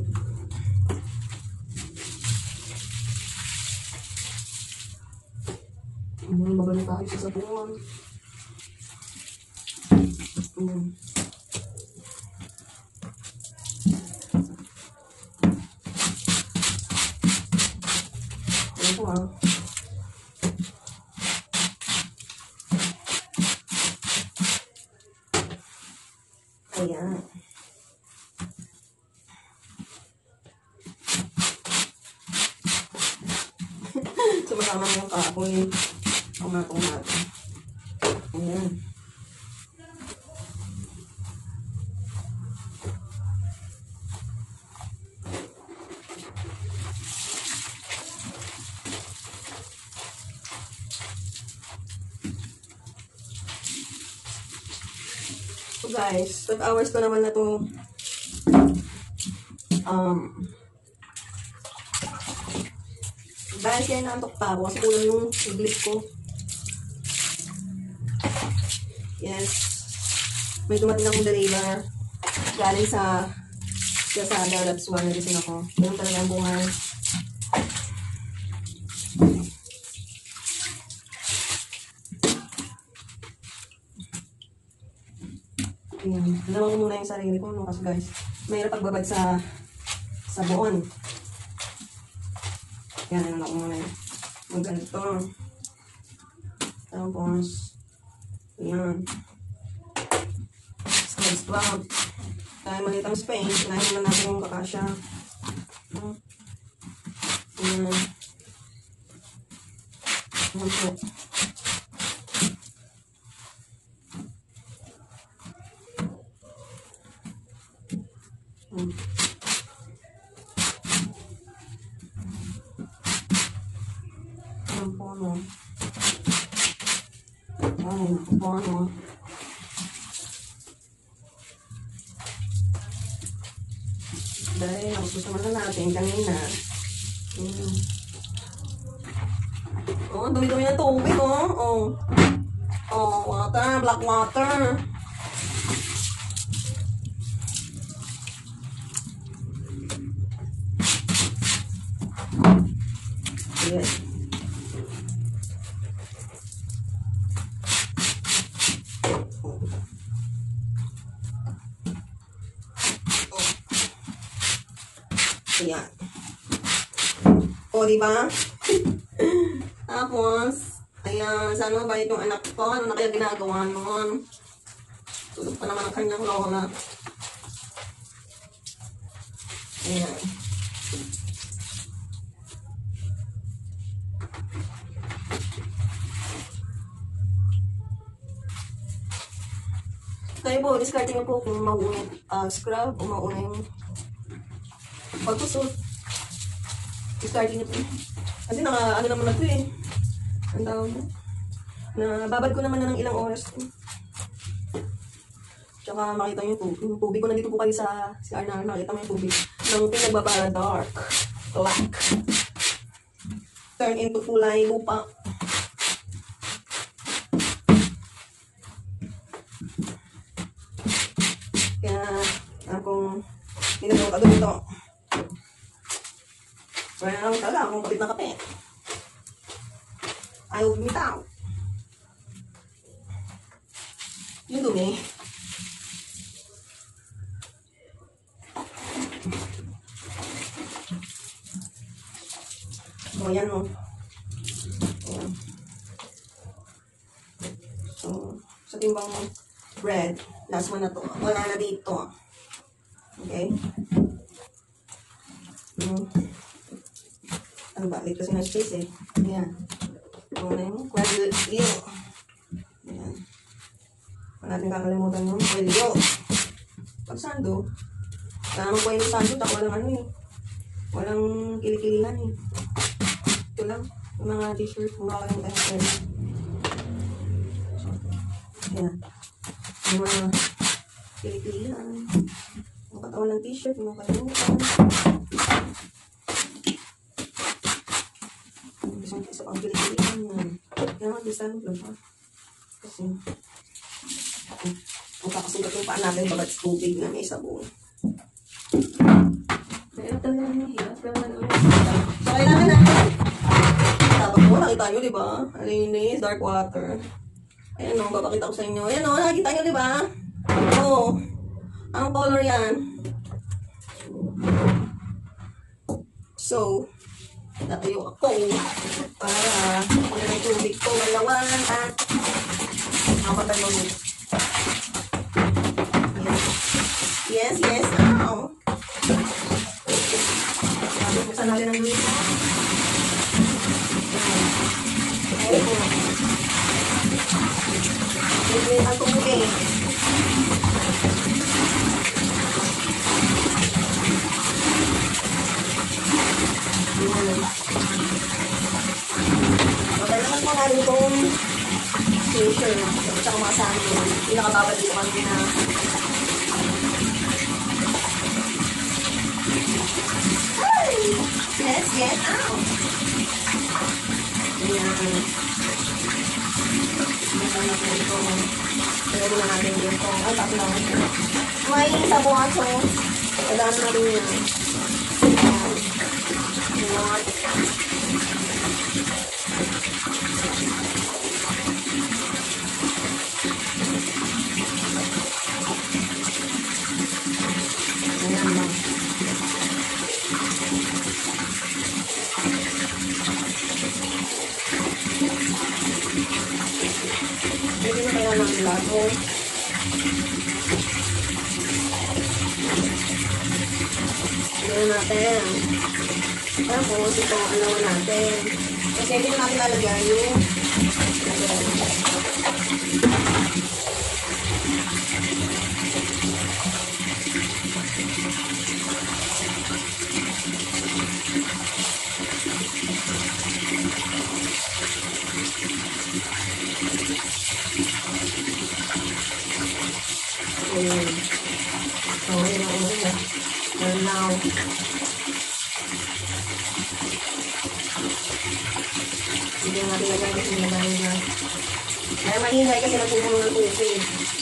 Ayan, babalik tayo sa sabon. Ayan. Ayan po ah. Ayan. Sumasama na yung kapoy. Kumatong natin. Ayan. So guys, twelve hours ko naman na to um dahil kaya naantok pa ako kasi kulang yung sleep ko. Yes. May dumating akong deliver galing sa Lazada. That's why nagising ako. Ganun talaga ang buhay. Ayan. Dalawa ko muna yung sarili ko no? Kasi guys, mayroon pagbabad sa sa buon. Yan, ano ako muna yun. Magganito. Tapos, ayan. Size twelve. Dahil maliit ang space, kinahin naman natin yung kakasya. Ayan. Ayan po. Ayan. Ayan po, no. Ayan po, no. Dahil nakususaman na natin kanina. Hmm. Oh, ang dumi-dumi ng tubig, oh. Oh. Oh, water, black water. Yes. Ayan. O, diba? Tapos, ayan, sana mabait yung anak ko. Ano na kaya ginagawa nun? Tulog pa naman ang kanyang lola. Ayan. Kayo po, discarding niyo po kung mauunit uh, scrub o mauna yung pagtusot. Discarding niyo po. Kasi naka, ano naman na ito eh. Ang tawag mo. Nababad ko naman na ng ilang oras ko. Tsaka makita niyo po, yung tubig ko nandito po kayo sa C R namin. Makita mo yung tubig ng pinagbaba dark, black. Turn into kulay lupa. Kaya, akong tinanong ka doon ito. Wala na lang talaga akong kapit na kape. Ayaw bumitaw. Yung dumi. O, yan o. Ayan. So, sa timbang bread, last one na to. Wala na dito. Okay? Hmm. Ano ba? Dito kasi na space eh. Ayan. Ito na yung kwelyo. Ayan. Huwag natin kakalimutan yung kwelyo. Pag sando, wala naman po yung sando, tak walang ano eh. Walang kilikilihan eh. Ito lang. Yung mga t-shirt, mura ka lang tayo kwelyo. Ayan. Yung mga kilikilihan.
Ang katawan ng t-shirt, mo kalimutan. Isang isa pang gili-gilihan yan. Kaya nga, design mo lang ha. Kasi, kung kakasugat yung paan natin, bagat tubig na may sabon. Kaya talaga yung hirap. Kaya nga naman. So, kailangan natin. Dapat mo, nakita nyo, di ba? Alinis, dark water. Ayan o, papakita ko sa inyo. Ayan o, nakikita nyo, di ba? Oo. Ang color yan. So, natayo ako para kunin ang tubig ko, malawan at makatalon. Yes, yes, ow. Buksan natin ang luto. Ayan po. Ayan ang tubig. Okay naman po natin itong t-shirt. At saka mga sandal. Pinakababad dito kami na ay! Yes, yes, ow! Ayan. Ayan natin ito. Pwede na natin dito. Ay, tapos lang ito. May sabon, so kailangan natin yan. Ayan. What? Ayan lang. Pwede na kaya ng lato. Ayan natin. Tapos, ito ang alawan natin. Kasi hindi na natin lalagyan yung ayan. So, ayan ang una. And now, hindi natin lagyan kasi nilagay na. Kaya maingay kasi nagpupuno ng tubig.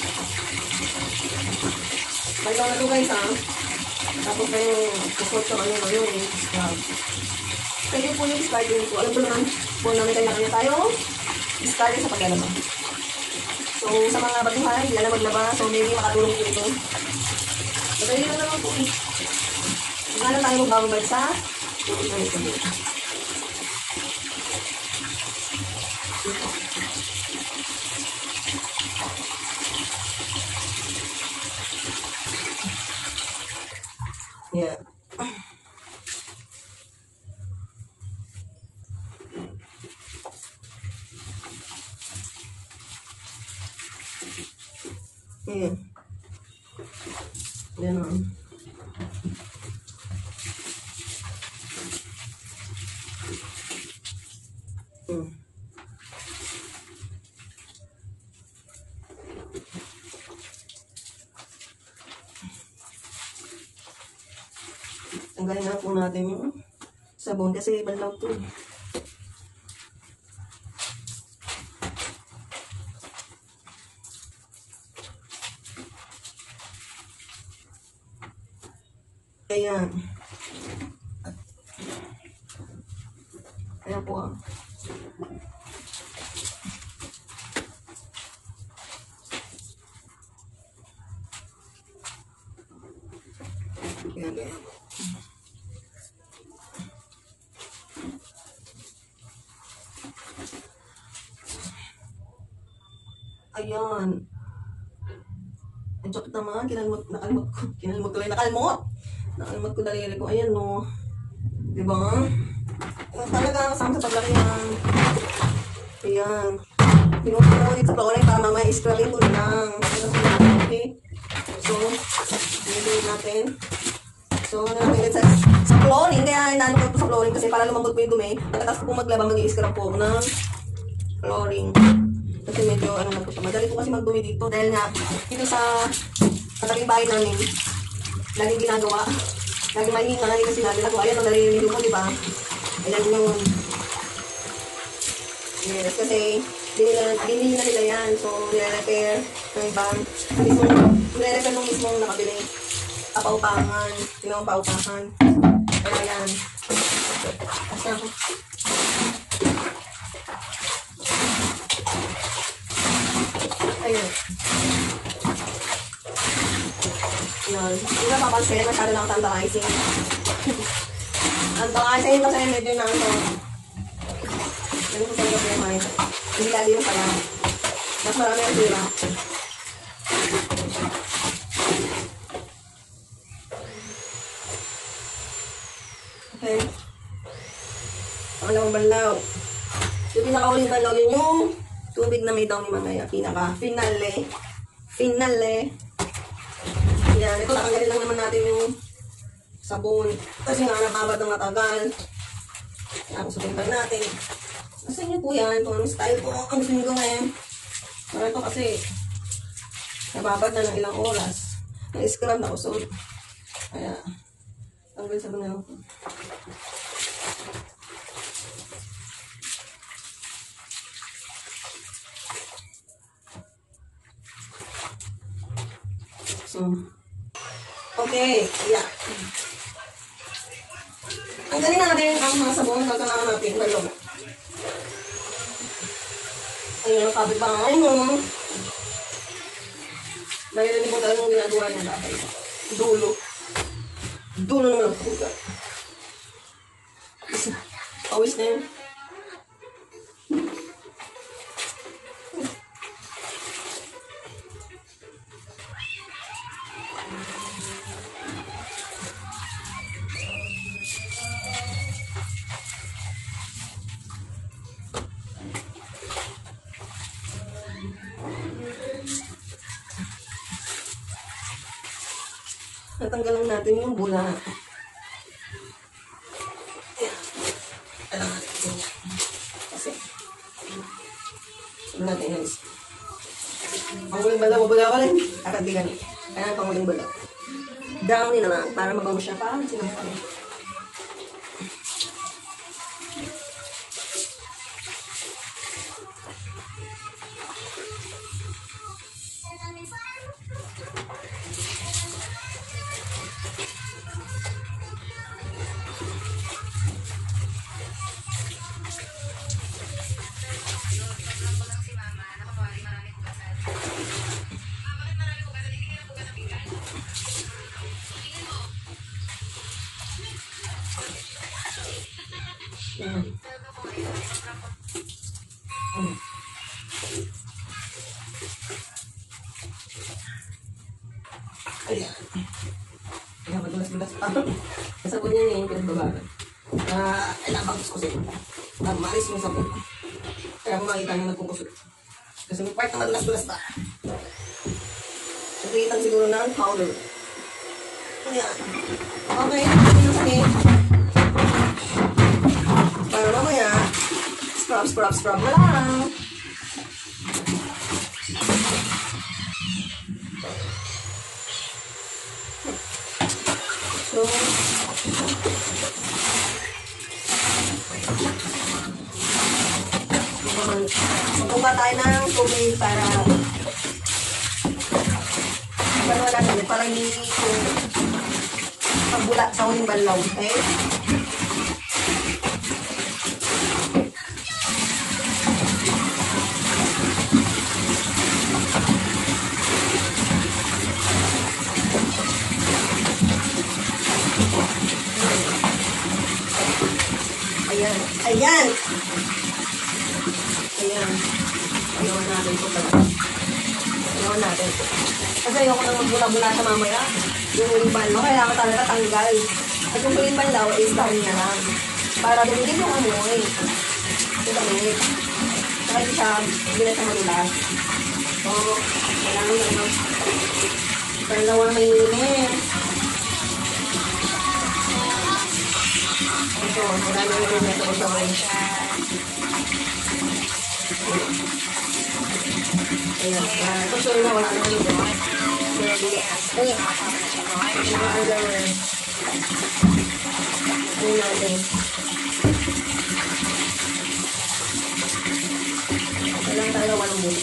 Paglaw na ito guys ha. Tapos kayo kusot sa ano na yun. Scrub. Pwede po yung discarding po. Alam ko naman po namin kanya-kanya tayo. Discarding sa paglalaba. So sa mga batuhan, hindi na maglaba. So maybe makatulong po ito. So pwede lang naman po eh. Nga lang tayo magbabad sa ito dito. Yeah. Yeah. Ganon. Hmm. Tanggalin na po natin yung sabon kasi banlaw to. Ayan. Ayan po ah. Ayan, ayan. Ayan. Ang sakit naman, kinalmot, nakalmot ko. Kinalmot ko lang, nakalmot. Nakalmot ko daliri ko. Ayan no. Diba? Talaga, kasama sa paglaki yan. Ayan. Pinutin ko dito sa flooring para mamaya iscrapin ko lang. Okay. So, pinipin natin. So, ano natin sa, sa flooring. Kaya inaano ko ito sa flooring kasi para lumambot po yung dumi. Pagkatapos po maglaba, mag-i-scrap po ako ng flooring. Kasi medyo ano na po siya. Madali po kasi magdumi dito. Dahil nga, dito sa katabing bahay namin,
laging ginagawa. Laging mali na lagi kasi namin ako. Ayan ang nalilito ko, di ba? Ayan yun. Yes, kasi binili na, binili na nila yan. So, nire-repair ng ibang mismong, nire-repair ng mismong nakabili. Kapaupangan. Tinawang paupahan. Kaya yan. Kasi ako. Ayun. Yun. Hindi na papansin, masyado lang tantalizing. Tantalizing kasi medyo na ito. Ganun ko talaga po yung mind. Hindi lali yung pala. Mas marami ang tira. Okay. Pangalawang banlaw. Yung pinakauling banlaw yun yung tubig na may downy mamaya. Pinaka finale. Finale. Yan. Ito tatanggalin lang naman natin yung sabon. Kasi nga nakabad ng matagal. Yan. Susuntan natin. Gusto niyo po yan. Kung anong style po. Ang gusto niyo gawin. Para ito kasi nababad na ng ilang oras. Na-scrub na usod. Kaya tanggal sabon na lang. So, okay, yeah. Ang galing natin ang mga sabon na kailangan natin balong. Ayun ang kapit-bahay mo. Mayroon po talagang ginagawa niya dati. Dulo. Dulo naman ang puta. Pawis na yun. Natanggalan natin yung bula. Kailangan natin yan. Kasi, sabi natin yan. Panguling bala, mabula ka rin. Kakadigan. Kaya panguling bala. Downy na lang para mabango siya pa. Sinampang. Ayan. Ayan. Ayan, madulas-dulas pa. Kasabon niya niya yung pinagbabagan. Ah, kailangan bang kuskusin. Ah, maalis yung sabon. Kaya kung makita niyo nagkukusot. Kasi may part na madulas-dulas pa. Nagkikitan siguro ng powder. Ayan. Okay, okay. Para mamaya, scrub, scrub, scrub na lang. So, magkuha tayo ng tubig para gano'n natin, para hindi magbula sa huling banlaw, okay? Ayan. Ayan. Ayan. Ayawan natin ito pala. Ayawan natin. Kasi ayoko nang magbula-bula sa mamaya. Yung huling banlaw, kailangan talaga tanggal. At yung huling banlaw is dahil na lang. Para dumigil yung amoy. Ito damit. Saka hindi siya, hindi na siya madulas. So, kailangan na naman. Banlaw ang mainit. Ito, wala na yung meto ko sa way. Ayan. Ito, sorry na, wala na yung meto.
Ay, yung mga underwear. Ano natin? Kailangan talaga walang bulo.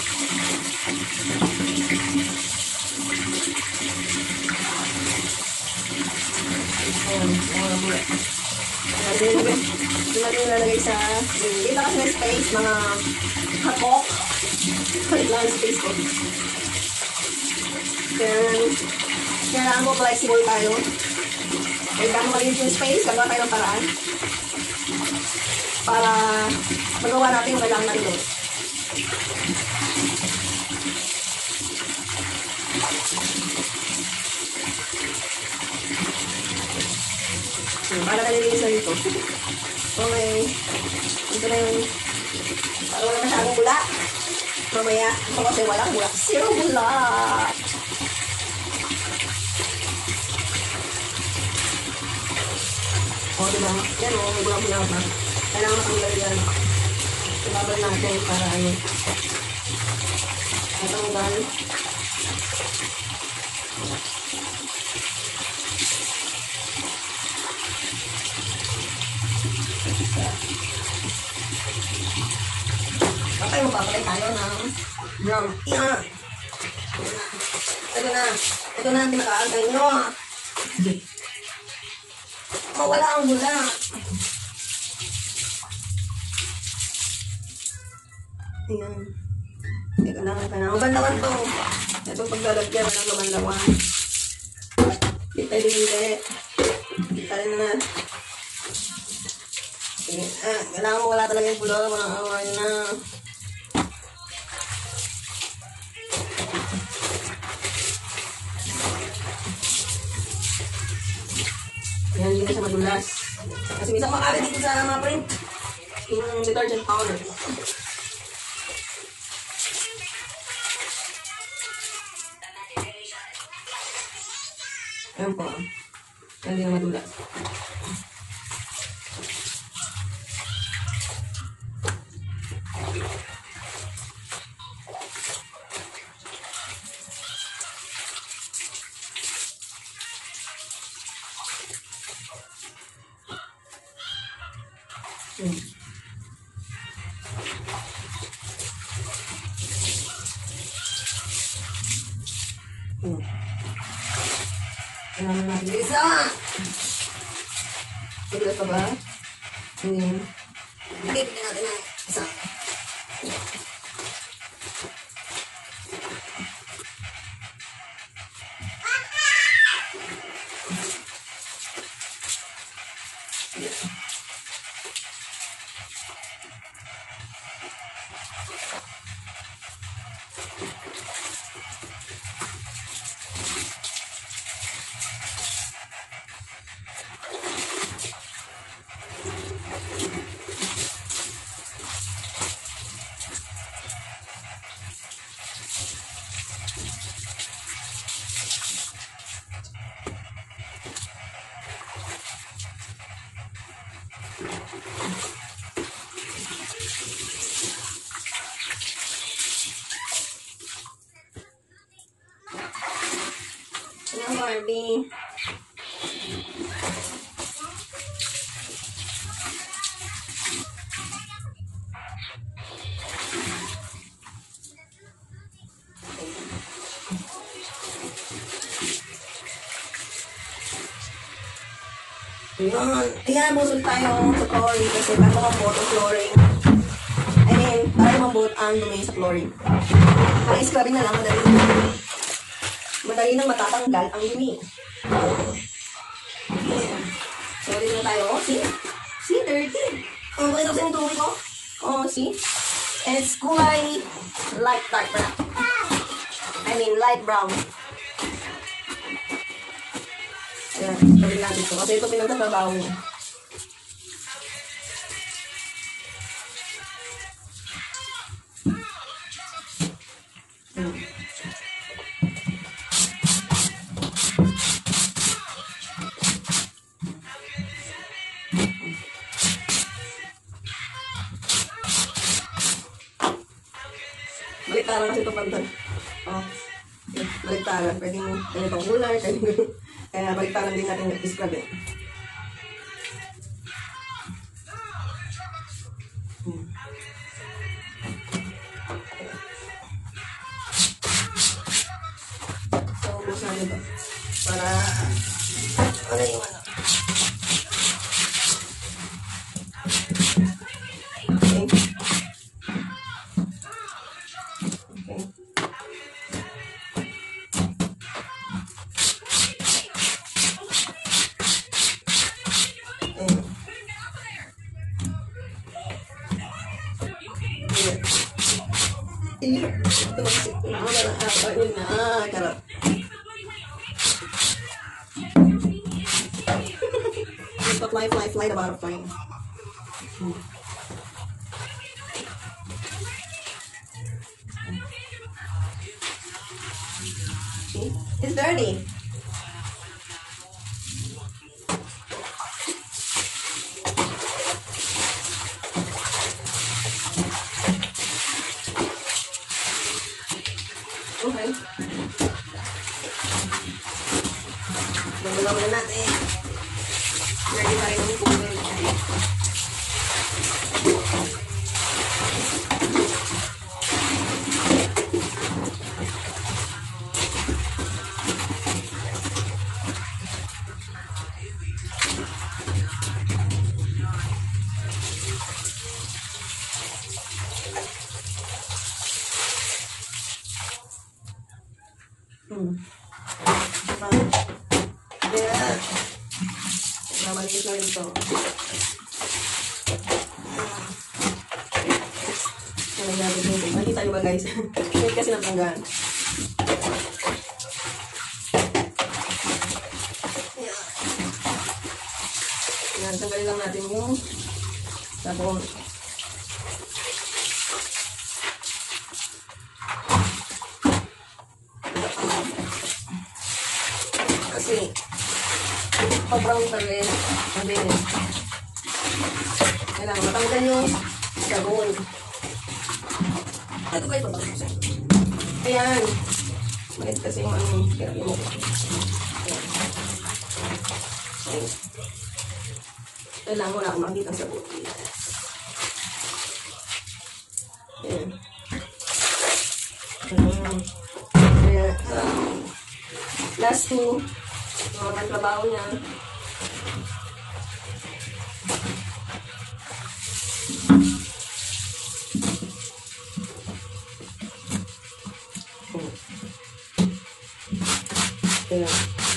Ayan, walang bulo. Hindi natin nilalagay sa dito kasi may space, mga hakok. Kalit lang yung space ko. Kaya, kailangan mo flexible tayo. Kaya gano'n maliit yung space, gagawa tayo ng paraan para magawa natin yung kailangan natin doon. Para nalilinis na dito. Okay. Ito na yung para wala masyadong bula. Mamaya, ito kasi walang bula. Zero bula! O, diba? Yan o, may bula-bula pa. Kailangan matanggal yan. Ibabal natin para ano. Matanggal. Okay, magpapalay tayo ng brown. Iha! Ito na. Ito na ang pinakaagay nyo. Mawala ang bula. Ayan. Ito na. Kailangan bandawan to. Ito paglalagyan ng laman-lawan. Dito-dito. Dito na. Ah, kailangan mo wala talaga yung bula. Mga away na. Ayan, hindi na siya madulas. Kasi minsan makakari dito sa mga print. Yung detergent powder. Ayan po. Ayan, hindi na madulas. Hmm. Hmm. Kailangan natin yung isa! Madulas pa ba? Hindi. Bibigyan natin ng isa. Ayan, Barbie. Ayan. Ayan, busog tayo sa flooring kasi para lumambot ang flooring. I mean, para lumambot ang dumi sa flooring. Ang scrubbing na lang, madali. Madali nang matatanggal ang dumi. So, dito na tayo. See? See, dirty. Oh, bakit ako sa yung tubig ko? Oh, see? And it's kulay light dark brown. I mean, light brown. Ayan, sabi natin ito. Kasi ito pinagtatrabaho mo. Hmm. Balik ka lang kasi ito pantan. Oh.
baliktaran. Pwede mo ganitong kulay, ganito. Kaya baliktaran din natin yung scrub eh. Hmm. So, buksan nyo ba? Para, ano yung ano? Okay. Okay. Iya, ito masik. Ano na lang, ah, ayun na, ah, karap. Ito, fly, fly, fly, the butterfly. Hmm. See? It's dirty. Okay. Magalaw na natin. Ready pa rin ang kulay. Hmm. Yeah. Namaliit na rin ito. Ano natin dito? Nakita nyo ba guys? Wait kasi natanggaan. Yeah. Yan, tanggalin lang natin yung sabon. Kasi pa-brown pa rin. Mabilis. Kailangan matanggal yung sabon. Ito ba ito? Ayan. Malit kasi yung ano yung kirabi mo. Ayan. Kailangan wala akong makikita ang sabon. Ayan. Ayan. Ayan. Last two. Mga pagtrabaho niya. Ayan.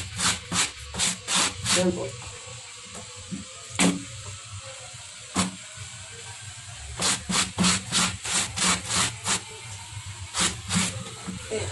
Ayan po. Ayan.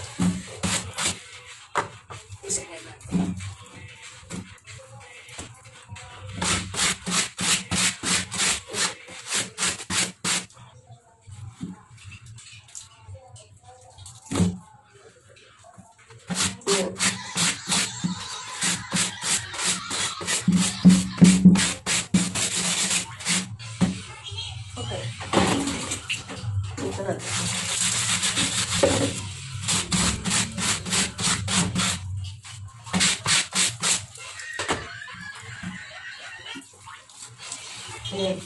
Okay. Ito na. Ayan.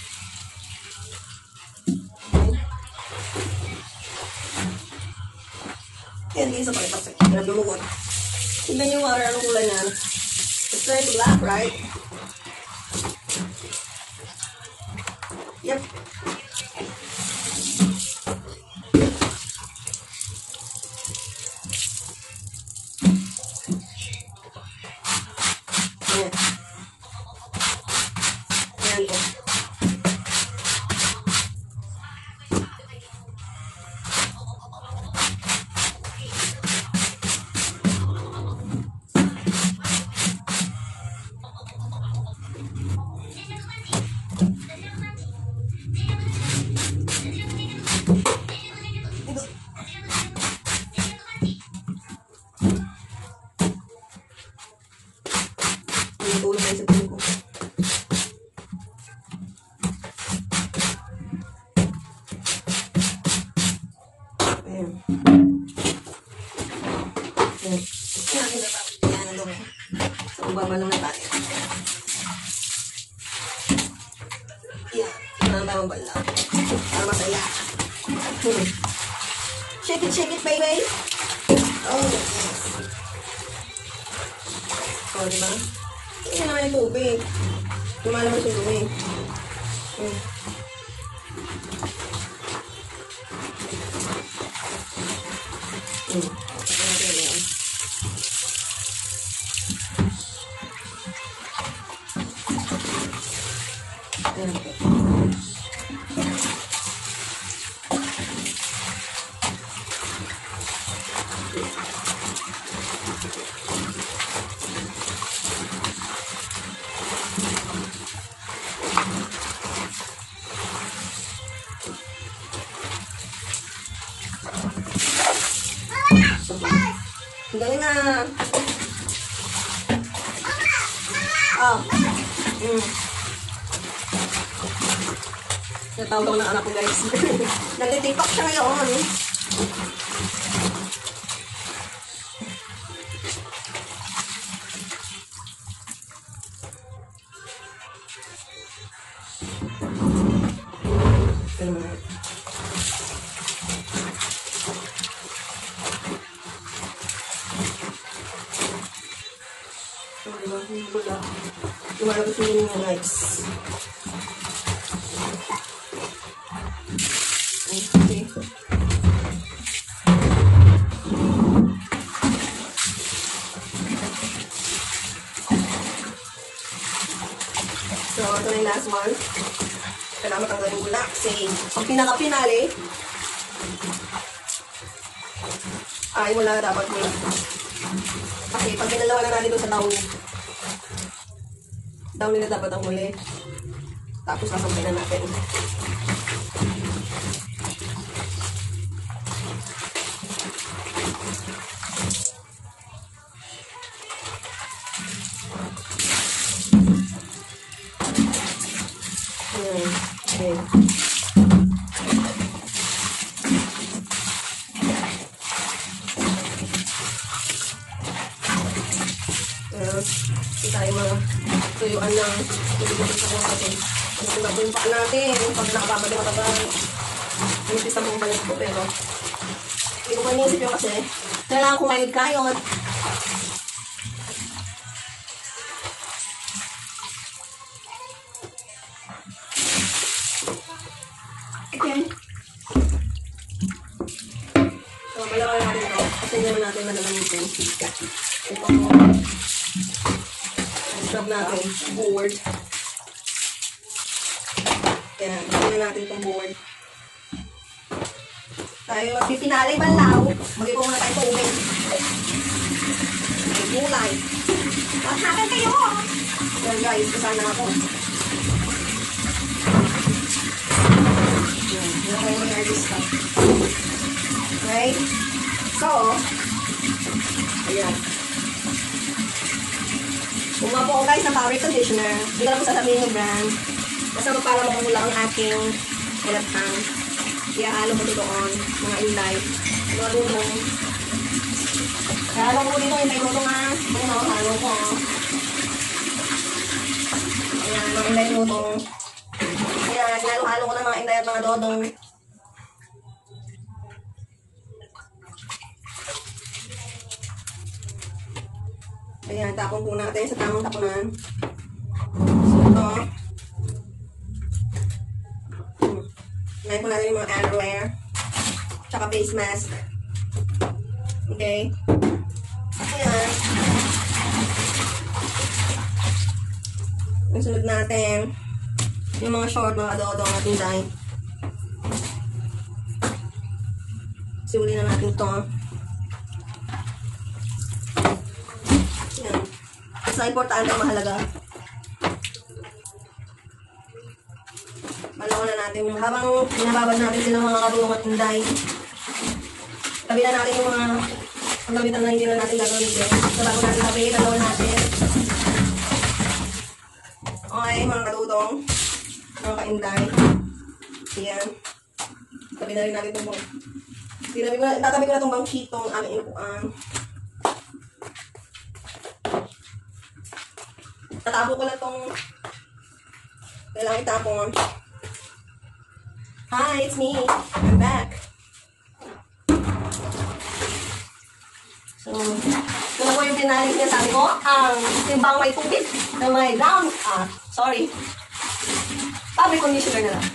Ayan, isa pa rin pasok. Grabe mo ko. Tignan yung water, anong kulay niyan? It's very black, right? Yep. Ayan. Ayan po. Tulong kayo sa tingin ko. Ayan. Baba lang na tayo. Yan. Yan ang tamang bala. Para masaya. Hmm. Shake it, shake it, baby. Oh, yes. O, oh, diba? Tingnan naman yung tubig. Lumalabas yung tubig. Hmm. Hmm. Ayan. Ayan. Ang galing na. Oh. Mm. Natawag ako ng anak ko, guys. Nagtitipak siya ngayon. Mm. Lumalabas yung mga lights. Okay. So, ito na yung last one. Kailangan matanggal yung bulak. Kasi, ang pinaka-pinali, ay wala dapat mo. Kasi, pag pinalawa na natin ito sa down, down nila dapat ang huli. Tapos, nasampay na natin. Ayan. Okay. Ayan. Hindi tayo mga tuyuan ng tuloy sa mga natin. Kasi kung gagawin pa natin, pag nakababali matabang, nipis na mong balik ko, pero hindi ko pa inisip yun kasi kailangan kumayod kayo. Okay. So, malawan natin ito. Kasi naman natin malaman ito. Ito mo. Scrub natin. Board. Yan. Tignan natin itong board. Tayo magpipinalay banlaw. Mag-ipo muna tayo tubig. May gulay. Maghakan kayo! Yan guys, kasana ako. Yan. Yan kayo mga artista. Okay? So, ayan. Kumuha po ako guys ng fabric conditioner. Hindi ko lang po sasabihin yung brand. Basta para makamula ang aking elatang. Ihalo mo dito on mga inlay. Mga lumong. Ihalo ko dito yung may luto nga. Ayan o, halo ko. Ayan, mga inlay luto. Ayan, hinalo-halo ko ng mga inlay at mga dodong. Ayan, tapon po natin sa tamang tapunan. So, ito. Hmm. Ngayon po natin yung mga underwear. Tsaka face mask. Okay. Ayan. Ang sunod natin, yung mga short, mga dodong natin dahil. Siuli na natin ito. Yan. Basta importante ang mahalaga. Malaw na natin yung habang binababad natin sila mga katulong at inday. Tabi na natin yung mga pagkabitan na hindi na natin gagawin din. So bago natin tabi, talawin natin. Okay, mga katulong. Mga ka-inday. Yan. Tabi na rin natin itong bang. Tatabi ko na itong bang sheet itong aming inupuan. Tabo ko lang tong... Kailangan itapon. Hi, it's me. I'm back. So, ito na po yung pinalit niya. Sabi ko, ang timbang may tubig na may brown. Ah, sorry. Fabric conditioner na lang.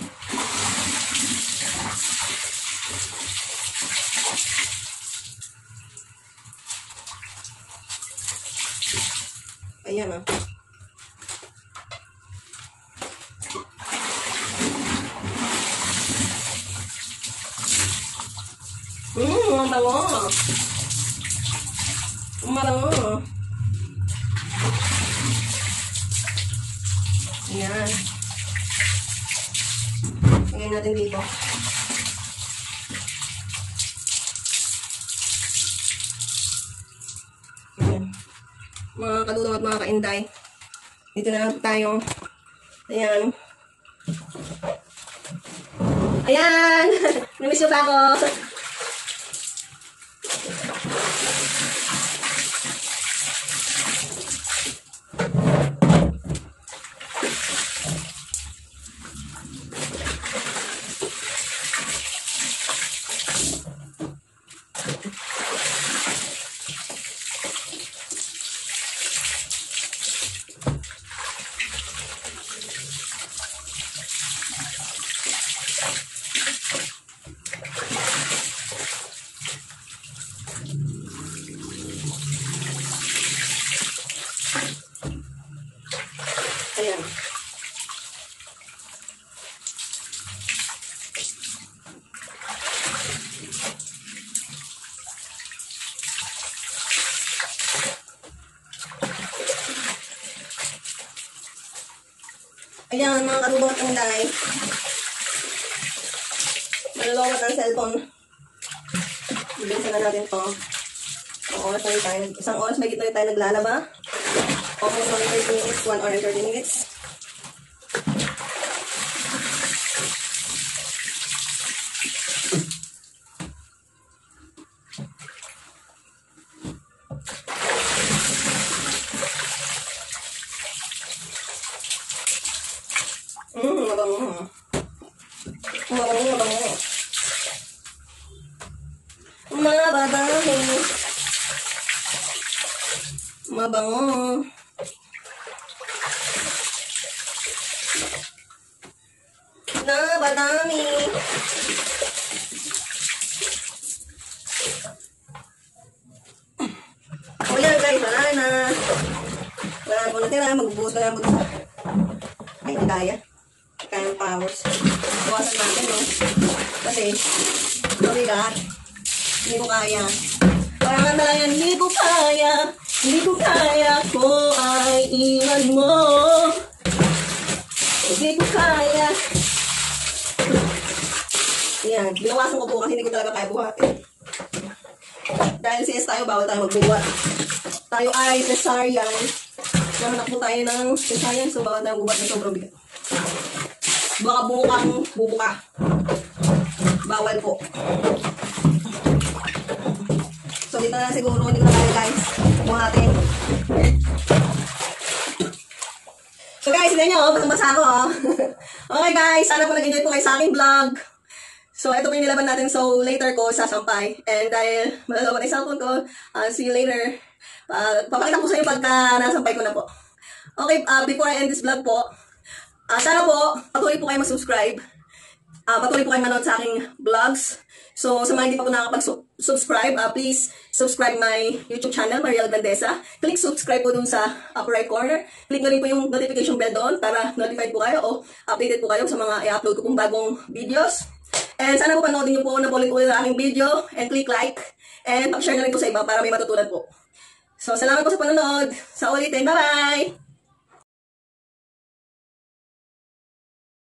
Ayan ah. Mmm, ang bango. Ang bango. Ayan. Lagyan natin dito. Ayan. Mga kadulong at mga kainday. Dito na lang tayo. Ayan. Ayan! Namiss nyo pa ako. Ayan. Ayan, mga karubot ang day. Malalawat ang cellphone. Bilisan na natin to. Isang oras na tayo. Isang oras may gito tayo naglalaba. Almost one thirty minutes, one hour and thirty minutes. Mmm, mabango. Mabango, mabango. Mabango. Mabango. Nabadami. O yan guys, wala na. Wala na po natira. Magbubuhos na lang po sa... Ay, hindi kaya. Kaya ng powers. Buwasan natin, no? Kasi, mabigat. Hindi ko kaya. Parang ang talaga, hindi ko kaya. Hindi ko kaya ko ay iwan mo. Hindi ko kaya. Yan, binawasan ko po kasi hindi ko talaga kaya buhatin. Dahil C S tayo, bawal tayo magbuhat. Tayo ay cesarean. Nahanap po tayo ng cesarean, so bawal tayo magbuhat ng sobrang bigat. Baka bukang bubuka. Bawal po. So dito na siguro, hindi ko na kaya guys. Buhatin. So guys, hindi nyo, basang-basa ako. Oh. Okay guys, sana po nag-enjoy po kayo sa aking vlog. So, ito po yung nilaban natin. So, later ko sasampay. And dahil malalawan na yung cellphone ko, uh, see you later. Uh, papakita ko sa inyo pagka nasampay ko na po. Okay, uh, before I end this vlog po, uh, sana po, patuloy po kayo mag-subscribe. Uh, patuloy po kayo manood sa aking vlogs. So, sa mga hindi pa po nakakapag-subscribe, uh, please subscribe my YouTube channel, Mariel Gandesa. Click subscribe po dun sa upper right corner. Click na rin po yung notification bell doon para notified po kayo o updated po kayo sa mga i-upload ko pong bagong videos. And sana po panoodin niyo po na ulit-ulit ang aking video and click like and pag-share na rin po sa iba para may matutunan po. So, salamat po sa panonood. Sa ulitin. Bye-bye!